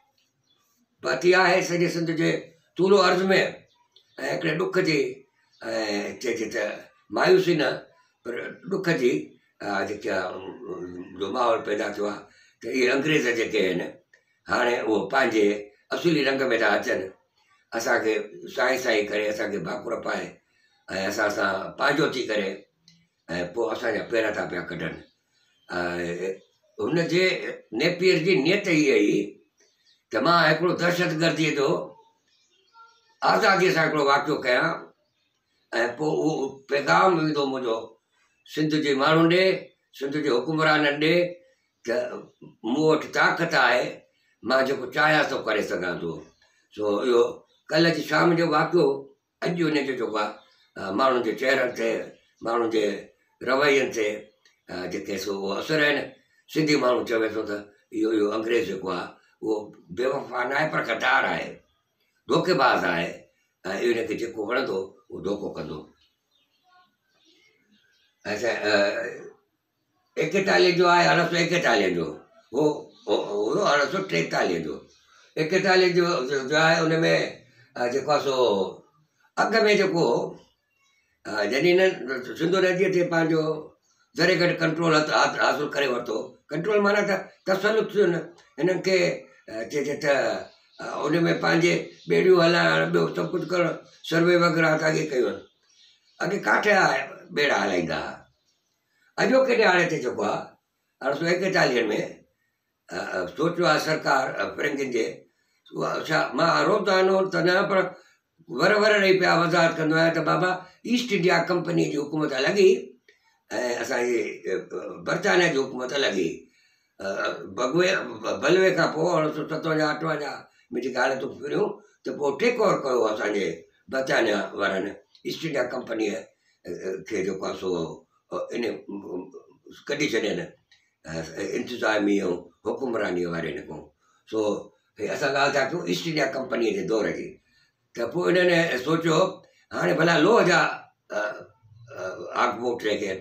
बाक़ी आहे सॼे सिंध जे तूलो अर्ज़ में ऐं हिकिड़े ॾुख जी ऐं चइजे त मायूसी न पर ॾुख जी जेके जो माहौल पैदा थियो आहे त इहे अंग्रेज़ जेके आहिनि हाणे उहो पंहिंजे असुली रंग में था अचनि असांखे साईं करे असांखे भाकुर पाए ऐं असां सां पंहिंजो थी करे ऐं पोइ असांजा पेर था पिया कढनि हुनजे नेपियर जी नियत इहा ई त मां हिकिड़ो दहशतगर्दीअ जो आज़ादीअ सां हिकिड़ो वाक़ियो कयां ऐं पोइ उहो पैगाम विधो मुंहिंजो सिंध जे माण्हुनि ॾे सिंध जे हुकुमराननि ॾे त मूं वटि ताक़त आहे मां जेको चाहियां थो करे सघां थो सो इहो कल्ह जी शाम जो वाक़ियो अॼु हुनजो जेको आहे माण्हुनि जे चहिरनि ते माण्हुनि जे रवैयनि ते जेके सो उहो असर आहिनि सिंधी माण्हू चवे थो त इहो अंग्रेज़ जेको आहे उहो बेवफ़ा न आहे पर गद्दार आहे धोखेबाज़ आहे ऐं इनखे जेको वणंदो उहो धोखो कंदो असां 41 जो आहे 1841 जो हो 1843 जो 41 जो आहे हुन में जेको आहे सो अॻ में जेको जॾहिं हिननि सिंधु नदीअ ते पंहिंजो ज़रे घटि कंट्रोल हासिलु करे वरितो कंट्रोल माना त तसलुत थियुनि हिननि खे चइजे त उन में पंहिंजे ॿेड़ियूं हलाइण ॿियो सभु कुझु करणु सर्वे वग़ैरह त अॻे कयूं आहिनि अॻे काठे ॿेड़ा हलाईंदा हुआ अॼोके ॾियारे ते जेको आहे 1841 में सोचियो आहे सरकार फिरंगियुनि जे छा मां रोज़ानो त न पर वर ॾेई पिया वज़ाहत कंदो आहियां त बाबा ईस्ट इंडिया कंपनी जी हुकूमत लॻी ऐं असांजी बर्तानिया जी हुकूमत लॻी बलवे खां पोइ 1957 58 में जेके हालतूं फिरियूं त पोइ टेक ओवर कयो असांजे बर्तानिया वारनि ईस्ट इंडिया कंपनीअ खे जेको आहे सो इन कढी छॾियनि इंतिज़ामी ऐं हुकुमरानीअ वारे खां सो असां ॻाल्हि था कयूं ईस्ट इंडिया कंपनीअ जे दौर जी त पोइ इन्हनि सोचियो हाणे भला लोह जा आगमोट जेके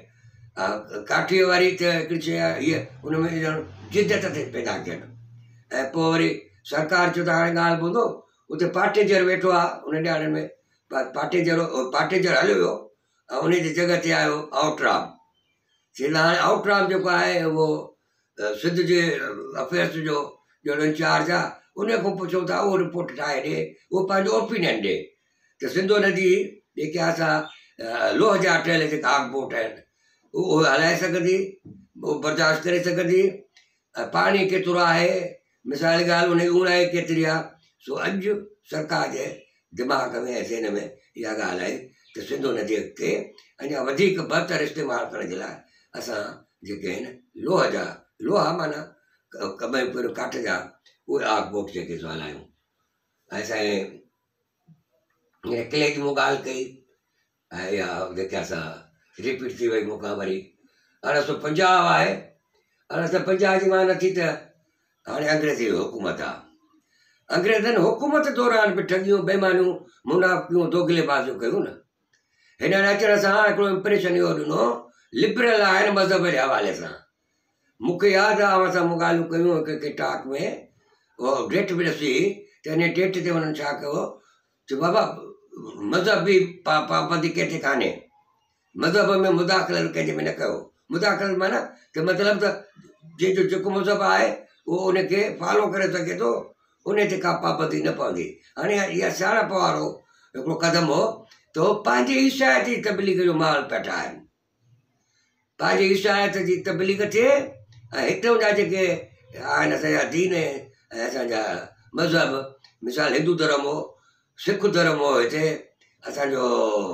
काठीअ वारी त हिकिड़ी शइ आहे हीअ हुनमें जिदत ते पैदा कयनि ऐं पोइ वरी सरकार चयो त हाणे ॻाल्हि ॿुधो उते पाटेजर वेठो आहे उन ॼाणे में पाटेजर हलियो वियो ऐं उन जी जॻह ते आयो आउटराम चवंदा हाणे आउटराम जेको आहे उहो सिंध जे अफेयर्स जो जहिड़ो इंचार्ज आहे उन खां पुछूं था उहो रिपोर्ट ठाहे ॾिए उहो पंहिंजो ओपिनियन ॾिए त सिंधो नदी जेके असां लोह जा ठहियल जेका आगबोट आहिनि उहो हलाए सघंदी उहो बर्दाश्त करे सघंदी पाणी केतिरो आहे मिसाल ॻाल्हि उन जी ऊणाई केतिरी आहे सो अॼु सरकार जे दिमाग़ में ऐं ज़हन में इहा ॻाल्हि आहे त सिंधो नदीअ खे अञा वधीक बहितर इस्तेमालु करण जे लाइ असां जेके आहिनि लोहा माना कमु पहिरियों काठ जा उहे आगबोट जेके हलायूं ऐं असांजे किले जी मूं ॻाल्हि कई ऐं इहा जेके असां रिपीट थी वई मूंखां वरी 1850 आहे 1850 जी मां नथी त हाणे अंग्रेज़ी हुकूमत आहे अंग्रेज़नि हुकूमत दौरान बि ठगियूं बेईमानियूं मुनाफ़ियूं दोगलेबाज़ियूं कयूं न हिननि अचण सां हिकिड़ो इम्प्रेशन इहो ॾिनो लिबरल आहिनि मज़हब जे हवाले सां मूंखे यादि आहे असां मूं ॻाल्हियूं कयूं हिकु टाक में उहो डेट बि ॾिसी त हिन डेट ते हुननि छा कयो चयो बाबा मज़हबी पाबंदी कंहिंते कान्हे मज़हब में मुदाख़लत कंहिंजे में न कयो मुदाख़लत माना त मतिलबु त जंहिंजो जेको मज़हब आहे उहो उनखे फॉलो करे सघे थो उन ते का पाबंदी न पवंदी हाणे इहा सियाणप वारो हिकिड़ो क़दम हो त उहो पंहिंजी ईशायत जी तबलीग जो माहौल पिया ठाहिनि पंहिंजी ईशायत जी तबलीग थिए ऐं हितां जा जेके आहिनि असांजा दीन ऐं असांजा मज़हब मिसाल हिंदू धर्म हो सिख धर्म हो हिते असांजो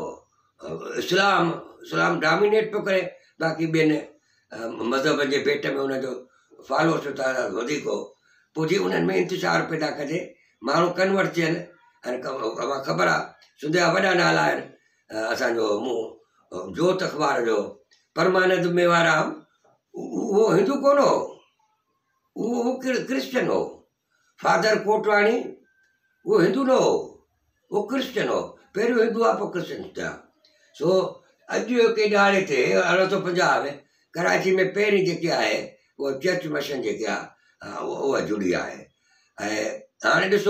इस्लाम डोमिनेट पियो करे बाक़ी ॿियनि मज़हबनि जे भेट में हुनजो फॉलो थियो था वधीक हो पोइ जीअं उन्हनि में इंतिशार पैदा कजे माण्हू कन्वर्ट थियनि ऐं ख़बर आहे सिंध जा वॾा नाला आहिनि असांजो मूं जोत अख़बार जो परमानंद मेवाराम उहो हिंदू कोन हो उहो क्रिश्चन हो फादर कोटवाणी उहो हिंदू न हो उहो क्रिश्चन हो पहिरियों हिंदू आहे पोइ क्रिश्चन थिया सो अॼु के ॾियारे ते 1850 में कराची में पहिरीं जेकी आहे उहा चर्च मिशन जेकी आहे उहा जुड़ी आहे ऐं हाणे ॾिसो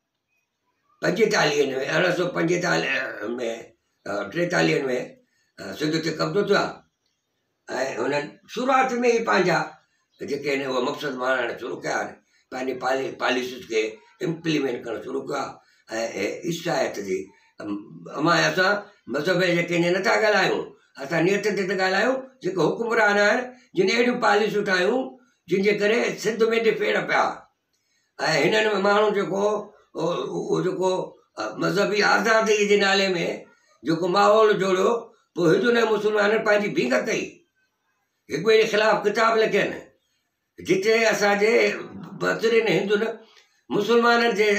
45 में 1845 में 43 में सिंध ते कब्ज़ो थियो आहे ऐं हुननि शुरूआति में ई पंहिंजा जेके आहिनि उहे मक़सदु माणणु शुरू कया आहिनि पंहिंजी पॉलिसीस खे इम्प्लीमेंट करणु शुरू कयो आहे ऐं ईशायत जी असां मज़हब जेके नथा ॻाल्हायूं असां नियत ते था ॻाल्हायूं जेके हुकुमरान आहिनि जिन अहिड़ियूं पॉलिसियूं ठाहियूं जिन जे करे सिंध में ॾिफेड़ पिया ऐं हिननि माण्हू जेको उहो जेको मज़हबी आज़ादी जे नाले में जेको माहौल जोड़ियो पोइ हिंदू ऐं मुस्लमाननि पंहिंजी भीख कई हिक ॿिए जे ख़िलाफ़ु किताब लिखियनि जिते असांजे बदिरिन हिंदुनि मुस्लमाननि जे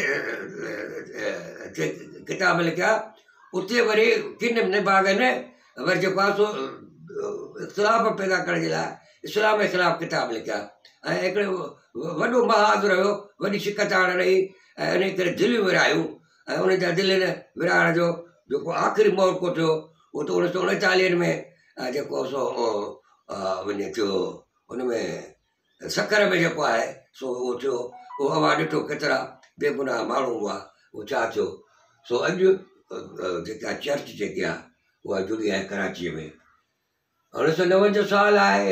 किताब लिखिया उते वरी किन भाॻनि वरी जेको आहे सो इख़्तिलाफ़ पैदा करण जे लाइ इस्लाम जे ख़िलाफ़ु किताब लिखिया ऐं हिकिड़ो वॾो बहादुर हुयो वॾी शिकत हाणे रही ऐं इन करे दिलियूं विरायूं ऐं उन जा दिलनि विराइण जो जेको आख़िरी मौक़ो थियो उहो त 1939 में जेको सो वञे थियो हुन में सकर में जेको आहे सो उहो थियो उहो अवां ॾिठो केतिरा बेगुनाह माण्हू हुआ उहो छा थियो सो अॼु जेका चर्च जेकी आहे उहा जुड़ी आहे कराचीअ में 1990 जो साल आहे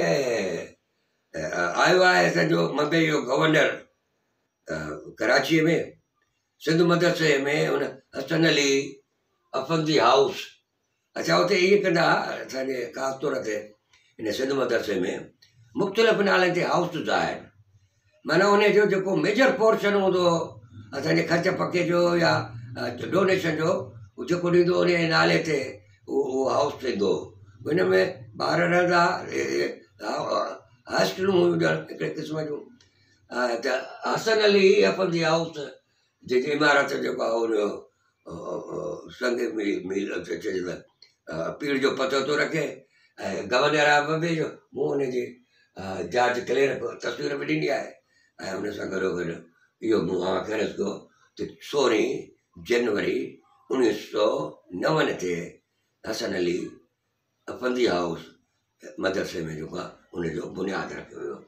आयो आहे असांजो मबे जो गवर्नर कराचीअ में सिंध मदरसे में हुन हसन अली अफंदी हाउस अच्छा उते इहे कंदा असांजे ख़ासि तौर ते हिन सिंध मदरसे में मुख़्तलिफ़ नालनि ते हाउसिस आहिनि माना उनजो जेको मेजर पोर्शन हूंदो असांजे ख़र्च पके जो या डोनेशन जो जेको ॾींदो उन नाले ते उहो हाउस थींदो हिन में ॿार रहंदा हॉस्टलूं हुयूं हिकिड़े क़िस्म जूं त हसन अली अफंदी हाउस जेकी इमारत जेको आहे हुनजो संग चइजे पीढ़ जो पतो थो रखे ऐं गवर्नर आहे बम्बे जो मूं हुनजी जॉर्ज क्लेर तस्वीर बि ॾिनी आहे ऐं हुन सां गॾोगॾु इहो मूं खे अर्ज़ु कयो त 16 जनवरी 1909 ते हसन अली अफंदी हाउस मदरसे में जेको आहे उनजो बुनियादु रखियो वियो।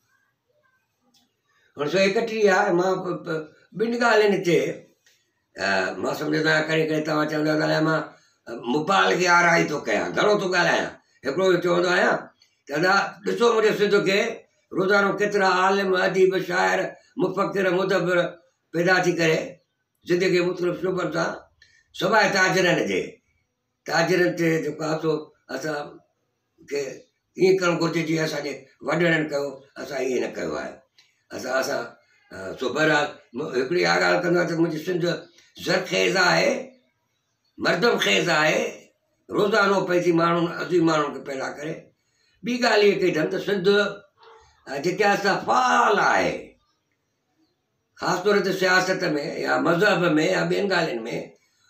1931 आहे। मां ॿिनि ॻाल्हियुनि ते मां सम्झंदो आहियां करे करे तव्हां चवंदा ॻाल्हायां मां मुबाल खे आराई थो कयां, घणो थो ॻाल्हायां। हिकिड़ो चवंदो आहियां चवंदा ॾिसो मुंहिंजे सिंध खे रोज़ानो केतिरा आलिम अदीब शाइर मुफ़किर मुदब्बिर पैदा थी करे ज़िंदगी मुख़्तलिफ़ शुबनि सां सवाइ ताजरनि जे ताजरनि ते जेको आहे सो असांखे ईअं करणु घुरिजे जीअं असांजे वॾड़नि कयो, असां ईअं न कयो आहे। असां सो बहरहाल हिकिड़ी इहा ॻाल्हि कंदो आहियां त मुंहिंजी सिंध ज़रख़ेज़ आहे, मर्दम ख़ेज़ आहे, रोज़ानो पंहिंजी माण्हुनि अज़ीम माण्हुनि खे पैदा करे। ॿी ॻाल्हि इहा कई अथनि त सिंध जेके असां फ़ाल आहे, ख़ासि तौर ते सियासत में या मज़हब में या ॿियनि ॻाल्हियुनि में,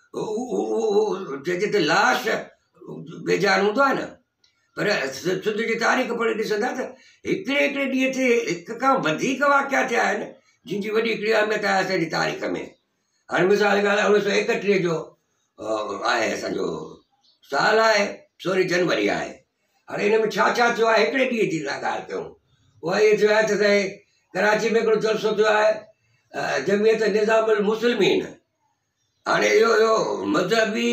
जिते लाश बेजान हूंदो आहे न, पर सिंध जी तारीख़ पढ़ी ॾिसंदा त हिकिड़े हिकिड़े ॾींहं ते हिक खां वधीक वाक़िया थिया आहिनि जंहिंजी वॾी हिकिड़ी अहमियत आहे असांजी तारीख़ में। हाणे मिसाल ॻाल्हि आहे 1931 जो आहे असांजो साल आहे, 16 जनवरी आहे। हाणे हिन में छा छा थियो आहे हिकिड़े ॾींहं जी ॻाल्हि कयूं। उहा इहा थियो आहे त कराची में हिकिड़ो जलसो थियो आहे जमियत निज़ामुल मुस्लिमीन। हाणे इहो मज़हबी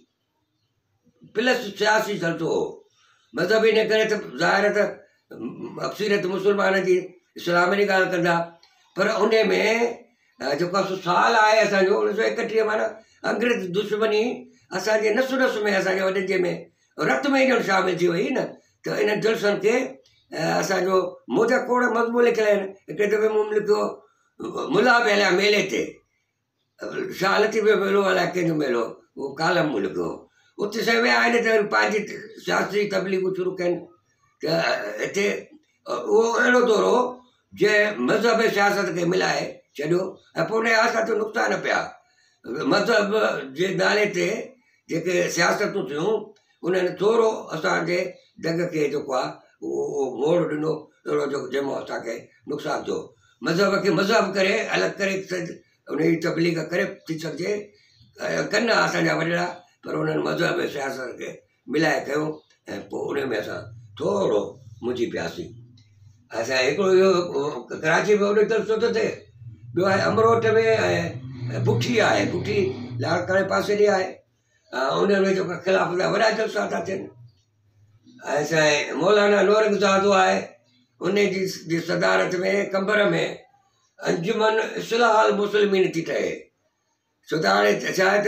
प्लस सियासी जलसो हो। मज़हबी इन करे त ज़ाहिर त अक्सीरत मुस्लमान जी इस्लाम जी ॻाल्हि कंदा, पर उन में जेको साल आहे असांजो 1931 माना अंग्रेज़ दुश्मनी असांजे नस नस में असांजे वॾनि जे में रत में ॼण शामिल थी वई न। त इन जलसनि खे असांजो मुंहिंजा खोड़ मज़मून लिखियल आहिनि। हिकिड़े दफ़े मूं लिखियो मुला बि हलिया मेले ते, शाह लतीफ़ जो मेलो अलाए कंहिंजो मेलो, उहो कालम मूं लिखियो। उते सभु विया आहिनि त पंहिंजी सियासी तबलीगूं शुरू कनि त हिते उहो अहिड़ो दौर हो जंहिं मज़हब सियासत खे मिलाए छॾियो ऐं पोइ उन जा असां नुक़सान पिया। मज़हब जे नाले ते जेके सियासतूं थियूं उन्हनि थोरो असांजे जग खे जेको आहे उहो मोड़ ॾिनो, अहिड़ो जेको जंहिंमां असांखे नुक़सानु थियो। मज़हब खे मज़हब करे अलॻि करे उनजी तबलीग करे थी सघिजे कनि असांजा वॾड़ा, पर उन्हनि मज़हब सियासत खे मिलाए कयूं ऐं पोइ उन में असां थोरो मुंझी पियासीं। असां हिकिड़ो इहो कराची में उन जलसो थो थिए, ॿियो आहे अमरोट में ऐं पुठी आहे, पुठी लाड़काणे पासे ॾे आहे, उन में जेको ख़िलाफ़त जा वॾा जलसा था थियनि। ऐं असांजे मौलाना नूरंगज़ादो आहे, उन जी सदारत में कंबर में अंजुमन इस्लाह मुस्लिमीन थी ठहे। छो त हाणे छा आहे त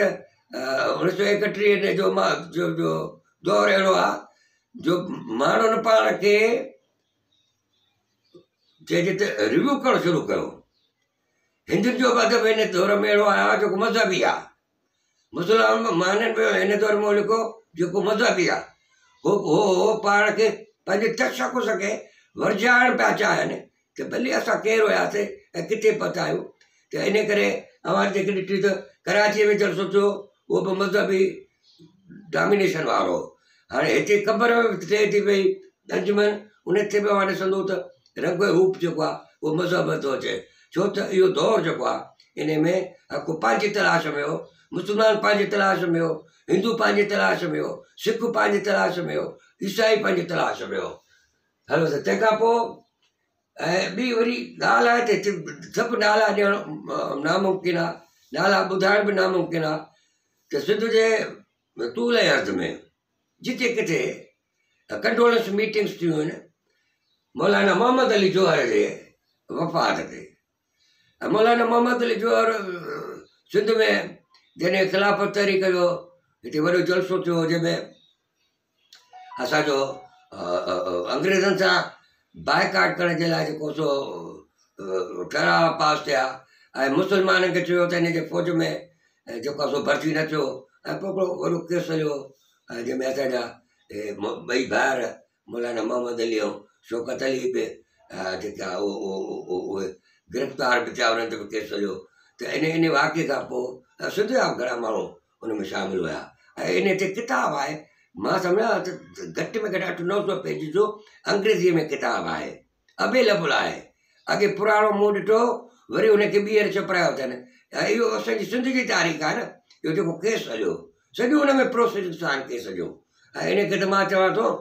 1931 जो दौरु अहिड़ो आहे जो माण्हुनि पाण खे चइजे त रिव्यू करणु शुरू कयो। हिंदुनि जो मज़हब हिन दौर में अहिड़ो आहे जेको मज़हबी आहे, मुस्लमाननि में हिन दौर में लिखो जेको मज़हबी आहे, हो पाण खे पंहिंजे तशख़ुस खे वरजाइण पिया चाहिनि त भली असां केरु हुयासीं ऐं किथे पहुता आहियूं। त इन करे आवाज़ जेके ॾिठी त कराचीअ में जलसो थियो उहो बि मज़हबी डॉमिनेशन वारो। हाणे हिते क़बर में थिए थी पई अंजुमन, उन ते बि हाणे ॾिसंदो त रंग रूप जेको आहे उहो मज़हब थो अचे। छो त इहो दौरु जेको आहे इन में को पंहिंजी तलाश में हो, मुस्लमान पंहिंजी तलाश में हो, हिंदू पंहिंजी तलाश में हो, सिख पंहिंजी तलाश में हो, ईसाई पंहिंजी तलाश में हो। हलो त तंहिंखां पोइ ऐं ॿी वरी ॻाल्हि आहे त हिते सभु नाला ॾियणु नामुमकिन आहे, नाला ॿुधाइण बि नामुमकिन आहे। त सिंध जे तूल ऐं अर्ज़ में जिते किथे कंडोलेंस मीटिंग्स थियूं आहिनि मौलाना मोहम्मद अली जौहर जे वफ़ात ते। मौलाना मोहम्मद अली जौहर सिंध में जॾहिं ख़िलाफ़त तहरीक जो हिते वॾो जलसो थियो जंहिंमें असांजो अंग्रेज़नि सां बाइकाट करण जे लाइ जेको सो ठराव पास थिया ऐं मुस्लमाननि खे चयो त हिन जे फ़ौज में जेको सो भर्ती न थियो ऐं पोइ हिकिड़ो वॾो केस हलियो जंहिंमें असांजा ॿई भाउर मौलाना मोहम्मद अली ऐं शौकत अली बि जेका उहे गिरफ़्तार बि थिया, उन्हनि ते बि केस हलियो। त इन वाक़े खां पोइ सिंध जा घणा माण्हू उन में शामिल हुया ऐं इन ते किताबु आहे। मां सम्झां त घटि में घटि 800-900 पेज जो अंग्रेज़ीअ में किताबु आहे, अवेलेबल आहे। अॻे पुराणो मूं ॾिठो, वरी उनखे ॿीहर छपायो अथनि। ऐं इहो असांजी सिंध जी तारीख़ आहे न, इहो जेको केस हलियो सॼो उन में प्रोसेस सां केस हलियो। ऐं इन करे त मां चवां थो त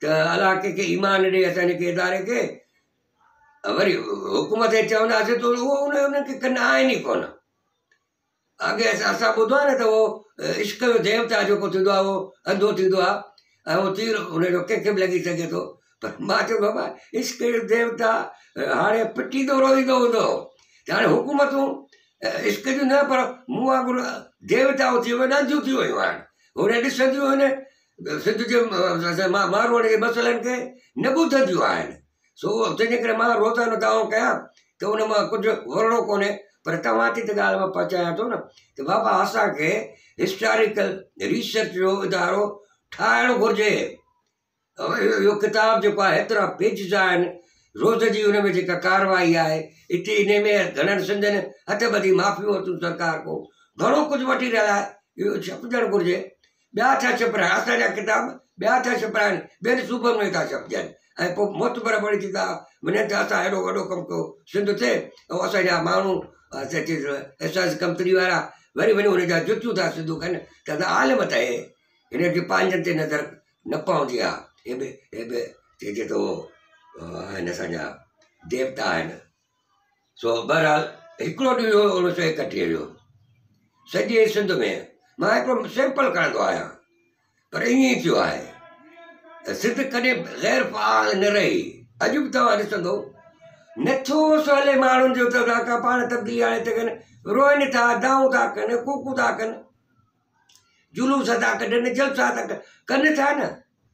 त अलाह कंहिंखे ईमान ॾे असांजे के इदारे खे वरी हुकूमत चवंदासीं त उहो उनखे कन आहिनि ई कोन। अॻे असां ॿुधो आहे न त उहो इश्क जो देवता जेको थींदो आहे उहो अंधो थींदो आहे ऐं उहो तीर हुनजो कंहिंखे बि लॻी सघे थो। पर मां चयो बाबा इश्क जो देवता हाणे पिटींदो रोईंदो हूंदो त हाणे हुकूमतूं इश्क जूं न पर मूं वांगुरु देवताऊं थी वियूं अंधियूं थी वियूं आहिनि। हुन ॾिसंदियूं आहिनि सिंध जे मारवाड़ जे मसइलनि खे न ॿुधंदियूं आहिनि। सो तंहिंजे करे मां रोज़ानो दावो कयां त उन मां कुझु वरणो कोन्हे। पर तव्हां ते त ॻाल्हि मां पहुचायां थो न त बाबा असांखे हिस्टोरिकल रिसर्च जो इदारो ठाहिणु घुरिजे। इहो किताबु जेको आहे हेतिरा पेजिस आहिनि, रोज़ जी हुन में जेका कारवाई आहे हिते इन में घणनि सिंधियुनि हथ ॿधी माफ़ियूं वरितियूं सरकार को घणो कुझु वठी रहियल आहे। इहो छपजणु घुरिजे। ॿिया छा छपिराइनि असांजा किताब ॿिया छा छपिराइनि ॿियनि सूबनि में था छपजनि ऐं पोइ मोतबर पढ़ी थी था वञनि त असां हेॾो वॾो कमु कयो सिंध थिए ऐं असांजा माण्हू एहसास कंपनी वारा वरी वञी हुनजा जुतियूं था सिधूं कनि त आलिम त आहे हिनखे पंहिंजनि ते नज़र न पवंदी आहे। हे बि चइजे थो आहिनि असांजा देवता आहिनि। सो बहरहाल हिकिड़ो ॾींहुं 1931 जो सॼे सिंध में मां हिकिड़ो सैंपल खणंदो आहियां पर ईअं ई थियो आहे। सिंध कॾहिं ग़ैर फ़ाल न रही। अॼु बि तव्हां ॾिसंदो नथो हले माण्हुनि जो त पाण तब्दीली हाणे था कनि, रोइनि था, दाऊं था कनि, कूकू था कनि, जुलूस था कढनि, जलसा था कनि था न।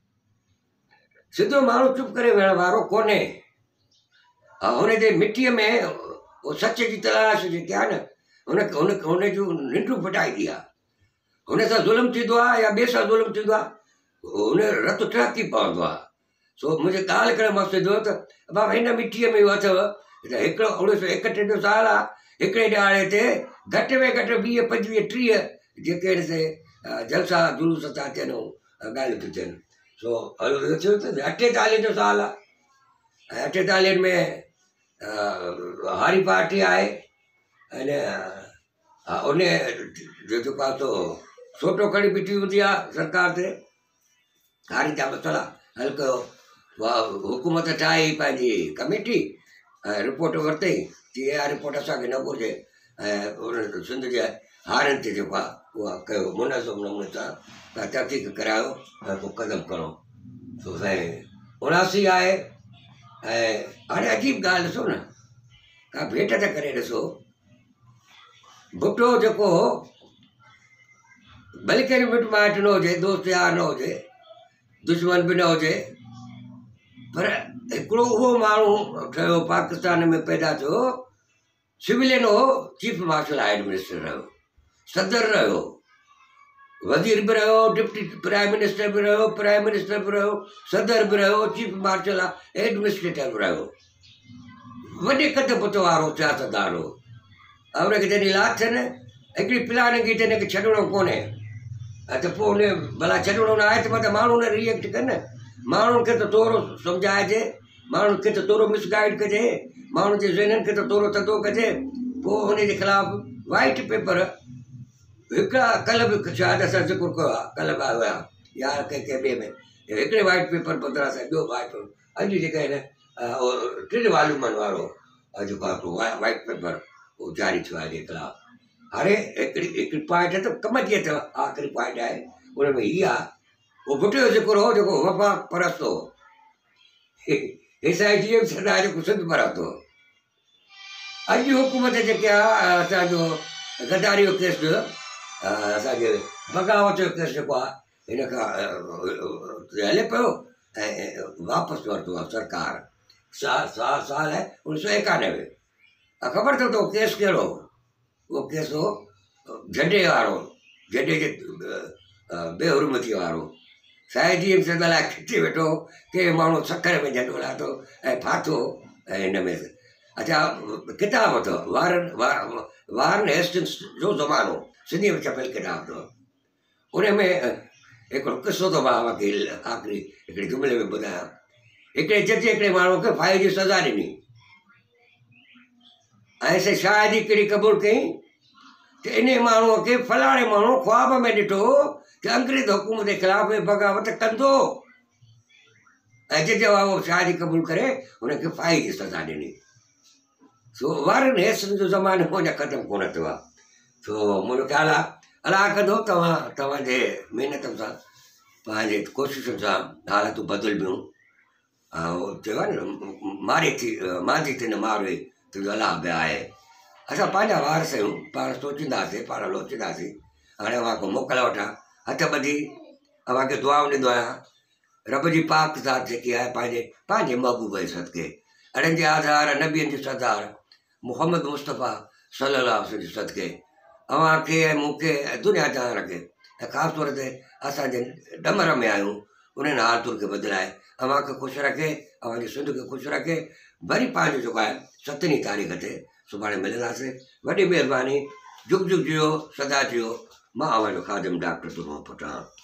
सिधो माण्हू चुप करे वेहण वारो कोन्हे। हुन जे मिटीअ में उहो सच जी तलाश जेकी आहे न हुन जूं निंडूं फिटाईंदी आहे। हुन सां ज़ुल्म थींदो आहे या ॿिए सां ज़ुल्म थींदो आहे हुन रतु टहिकी पवंदो आहे। सो मुंहिंजे ॻाल्हि करणु मक़सदु हो त बाबा हिन मिटीअ में इहो अथव त हिकिड़ो 1931 जो साल आहे। हिकिड़े ॾियारे ते घटि में घटि 20, 25, 30 जेके से जलसा जुलूस था थियनि ॻाल्हियूं थियूं थियनि। सो इहो थियो त 48 जो साल आहे ऐं 48 में हारी पार्टी आहे अने उन जेको आहे तो सोटो खणी बीठी हूंदी आहे सरकार ते। हारी जा मसइला हल कयो। हुकूमत ठाही पंहिंजी कमेटी ऐं रिपोर्ट वरितई की इहा रिपोर्ट असांखे न घुरिजे ऐं उन सिंध जे हारनि ते जेको आहे उहा कयो मुनासिब नमूने सां तहक़ीक़ करायो ऐं पोइ क़दम खणो। सो साईं 79 आहे ऐं हाणे अजीब ॻाल्हि ॾिसो न का भेट त करे ॾिसो भुट्टो जेको भले कहिड़ी मिट माइट न हुजे, दोस्त यार न हुजे, दुश्मन बि न हुजे, पर हिकिड़ो उहो माण्हू ठहियो पाकिस्तान में पैदा थियो, सिविलियन हो, चीफ मार्शल एडमिनिस्टर रहियो, सदर रहियो, वज़ीर बि रहियो, डिप्टी प्राइम मिनिस्टर बि रहियो, प्राइम मिनिस्टर बि रहियो, सदर बि रहियो, चीफ मार्शल एडमिनिस्ट्रेटर बि रहियो, वॾे कद पुत वारो सियासतदान हो। हुनखे जॾहिं लाच थियनि हिकिड़ी प्लानिंग की हिनखे छॾिणो कोन्हे त पोइ हुन भला छॾिणो न आहे त मतिलबु माण्हू न रिएक्ट कनि, माण्हुनि खे त तोरो सम्झाइजे, माण्हुनि खे त तोरो मिसगाइड कजे, माण्हुनि जे ज़हननि खे त तोरो थधो कजे। पोइ हुनजे ख़िलाफ़ु वाइट पेपर हिकिड़ा कल्ह बि शायदि असां ज़िक्र कयो आहे, कल्ह बि आयो आहे या कंहिं ॿिए में हिकिड़े वाइट पेपर बदिरां सां ॿियो वाइट पेपर अॼु जेका आहिनि 3 वॉल्यूमनि वारो जेको आहे वाइट पेपर उहो जारी थियो आहे जे ख़िलाफ़ु। हाणे हिकिड़ी पॉइंट त कम जी अथव आख़िरी पॉइंट आहे उन में हीअ आहे उहो भुट्टे जो ज़िक्र हो जेको वफ़ा परस्त हो, हे साईं जीअं सरदार जेको सिंध परस्त हो। अॼु हुकूमत जेके आहे असांजो गद्दारी जो केस असांजे बग़ावत जो केस जेको आहे हिन खां हले पियो ऐं वापसि वरितो आहे सरकार। साल आहे 1991। ख़बर अथव त उहो केस कहिड़ो? उहो केस हो झंडे वारो, झंडे जे बेहुरमतीअ वारो। साईं जी सद लाइ खिचे वेठो के माण्हू सखर में झंडो लाथो ऐं फाथो ऐं हिन में अच्छा किताब अथव वारन हेस्टिंग्स जो ज़मानो, सिंधीअ में छपियल किताब अथव। उन में हिकिड़ो किसो थो मां वकील आख़िरी हिकिड़े जुमिले में ॿुधायां। हिकिड़े जज हिकिड़े माण्हू खे फाही जी सज़ा ॾिनी ऐं से शायदि कहिड़ी क़बूल कई त इन माण्हूअ खे फलाणे माण्हू ख़्वाब में ॾिठो कि अंग्रेज़ हुकूमत जे ख़िलाफ़ बग़ावत कंदो। ऐं जे उहो शादी क़बूल करे हुनखे फाही जी सज़ा ॾिनी। सो वारनि हेसनि जो ज़मानो अञा ख़तमु कोन थियो आहे। सो मुंहिंजो ख़्यालु आहे अलाह कंदो तव्हांजे महिनत सां पंहिंजे कोशिशुनि सां हालतूं बदिलबियूं। ऐं चयो आहे न मांदी थी न मारे तुंहिंजो अलाह बि आहे। असां पंहिंजा वारस आहियूं, पाण सोचींदासीं, पाण लोचींदासीं। हाणे अव्हां खां मोकल वठां, हथ ॿधी अव्हांखे दुआऊं ॾींदो आहियां। रब जी पाक ज़ात जेकी आहे पंहिंजे महबूब जे सदके, अड़नि जे आधार नबियनि जी सरदार मुहम्मद मुस्तफ़ा सल्लल्लाहु अलैहि वसल्लम जे सदके अव्हांखे ऐं मूंखे ऐं दुनिया जहान खे ऐं ख़ासि तौर ते असांजे ॾमर में आहियूं उन्हनि हालतुनि खे बदिलाए अव्हांखे ख़ुशि रखे, अव्हांजी सिंध खे ख़ुशि रखे। वरी पंहिंजो जेको आहे 7 तारीख़ ते सुभाणे मिलंदासीं। वॾी महिरबानी। जुग जुग जियो, सदा जियो। मां अव्हांजो ख़ादिम डॉक्टर तुर्मो पठान।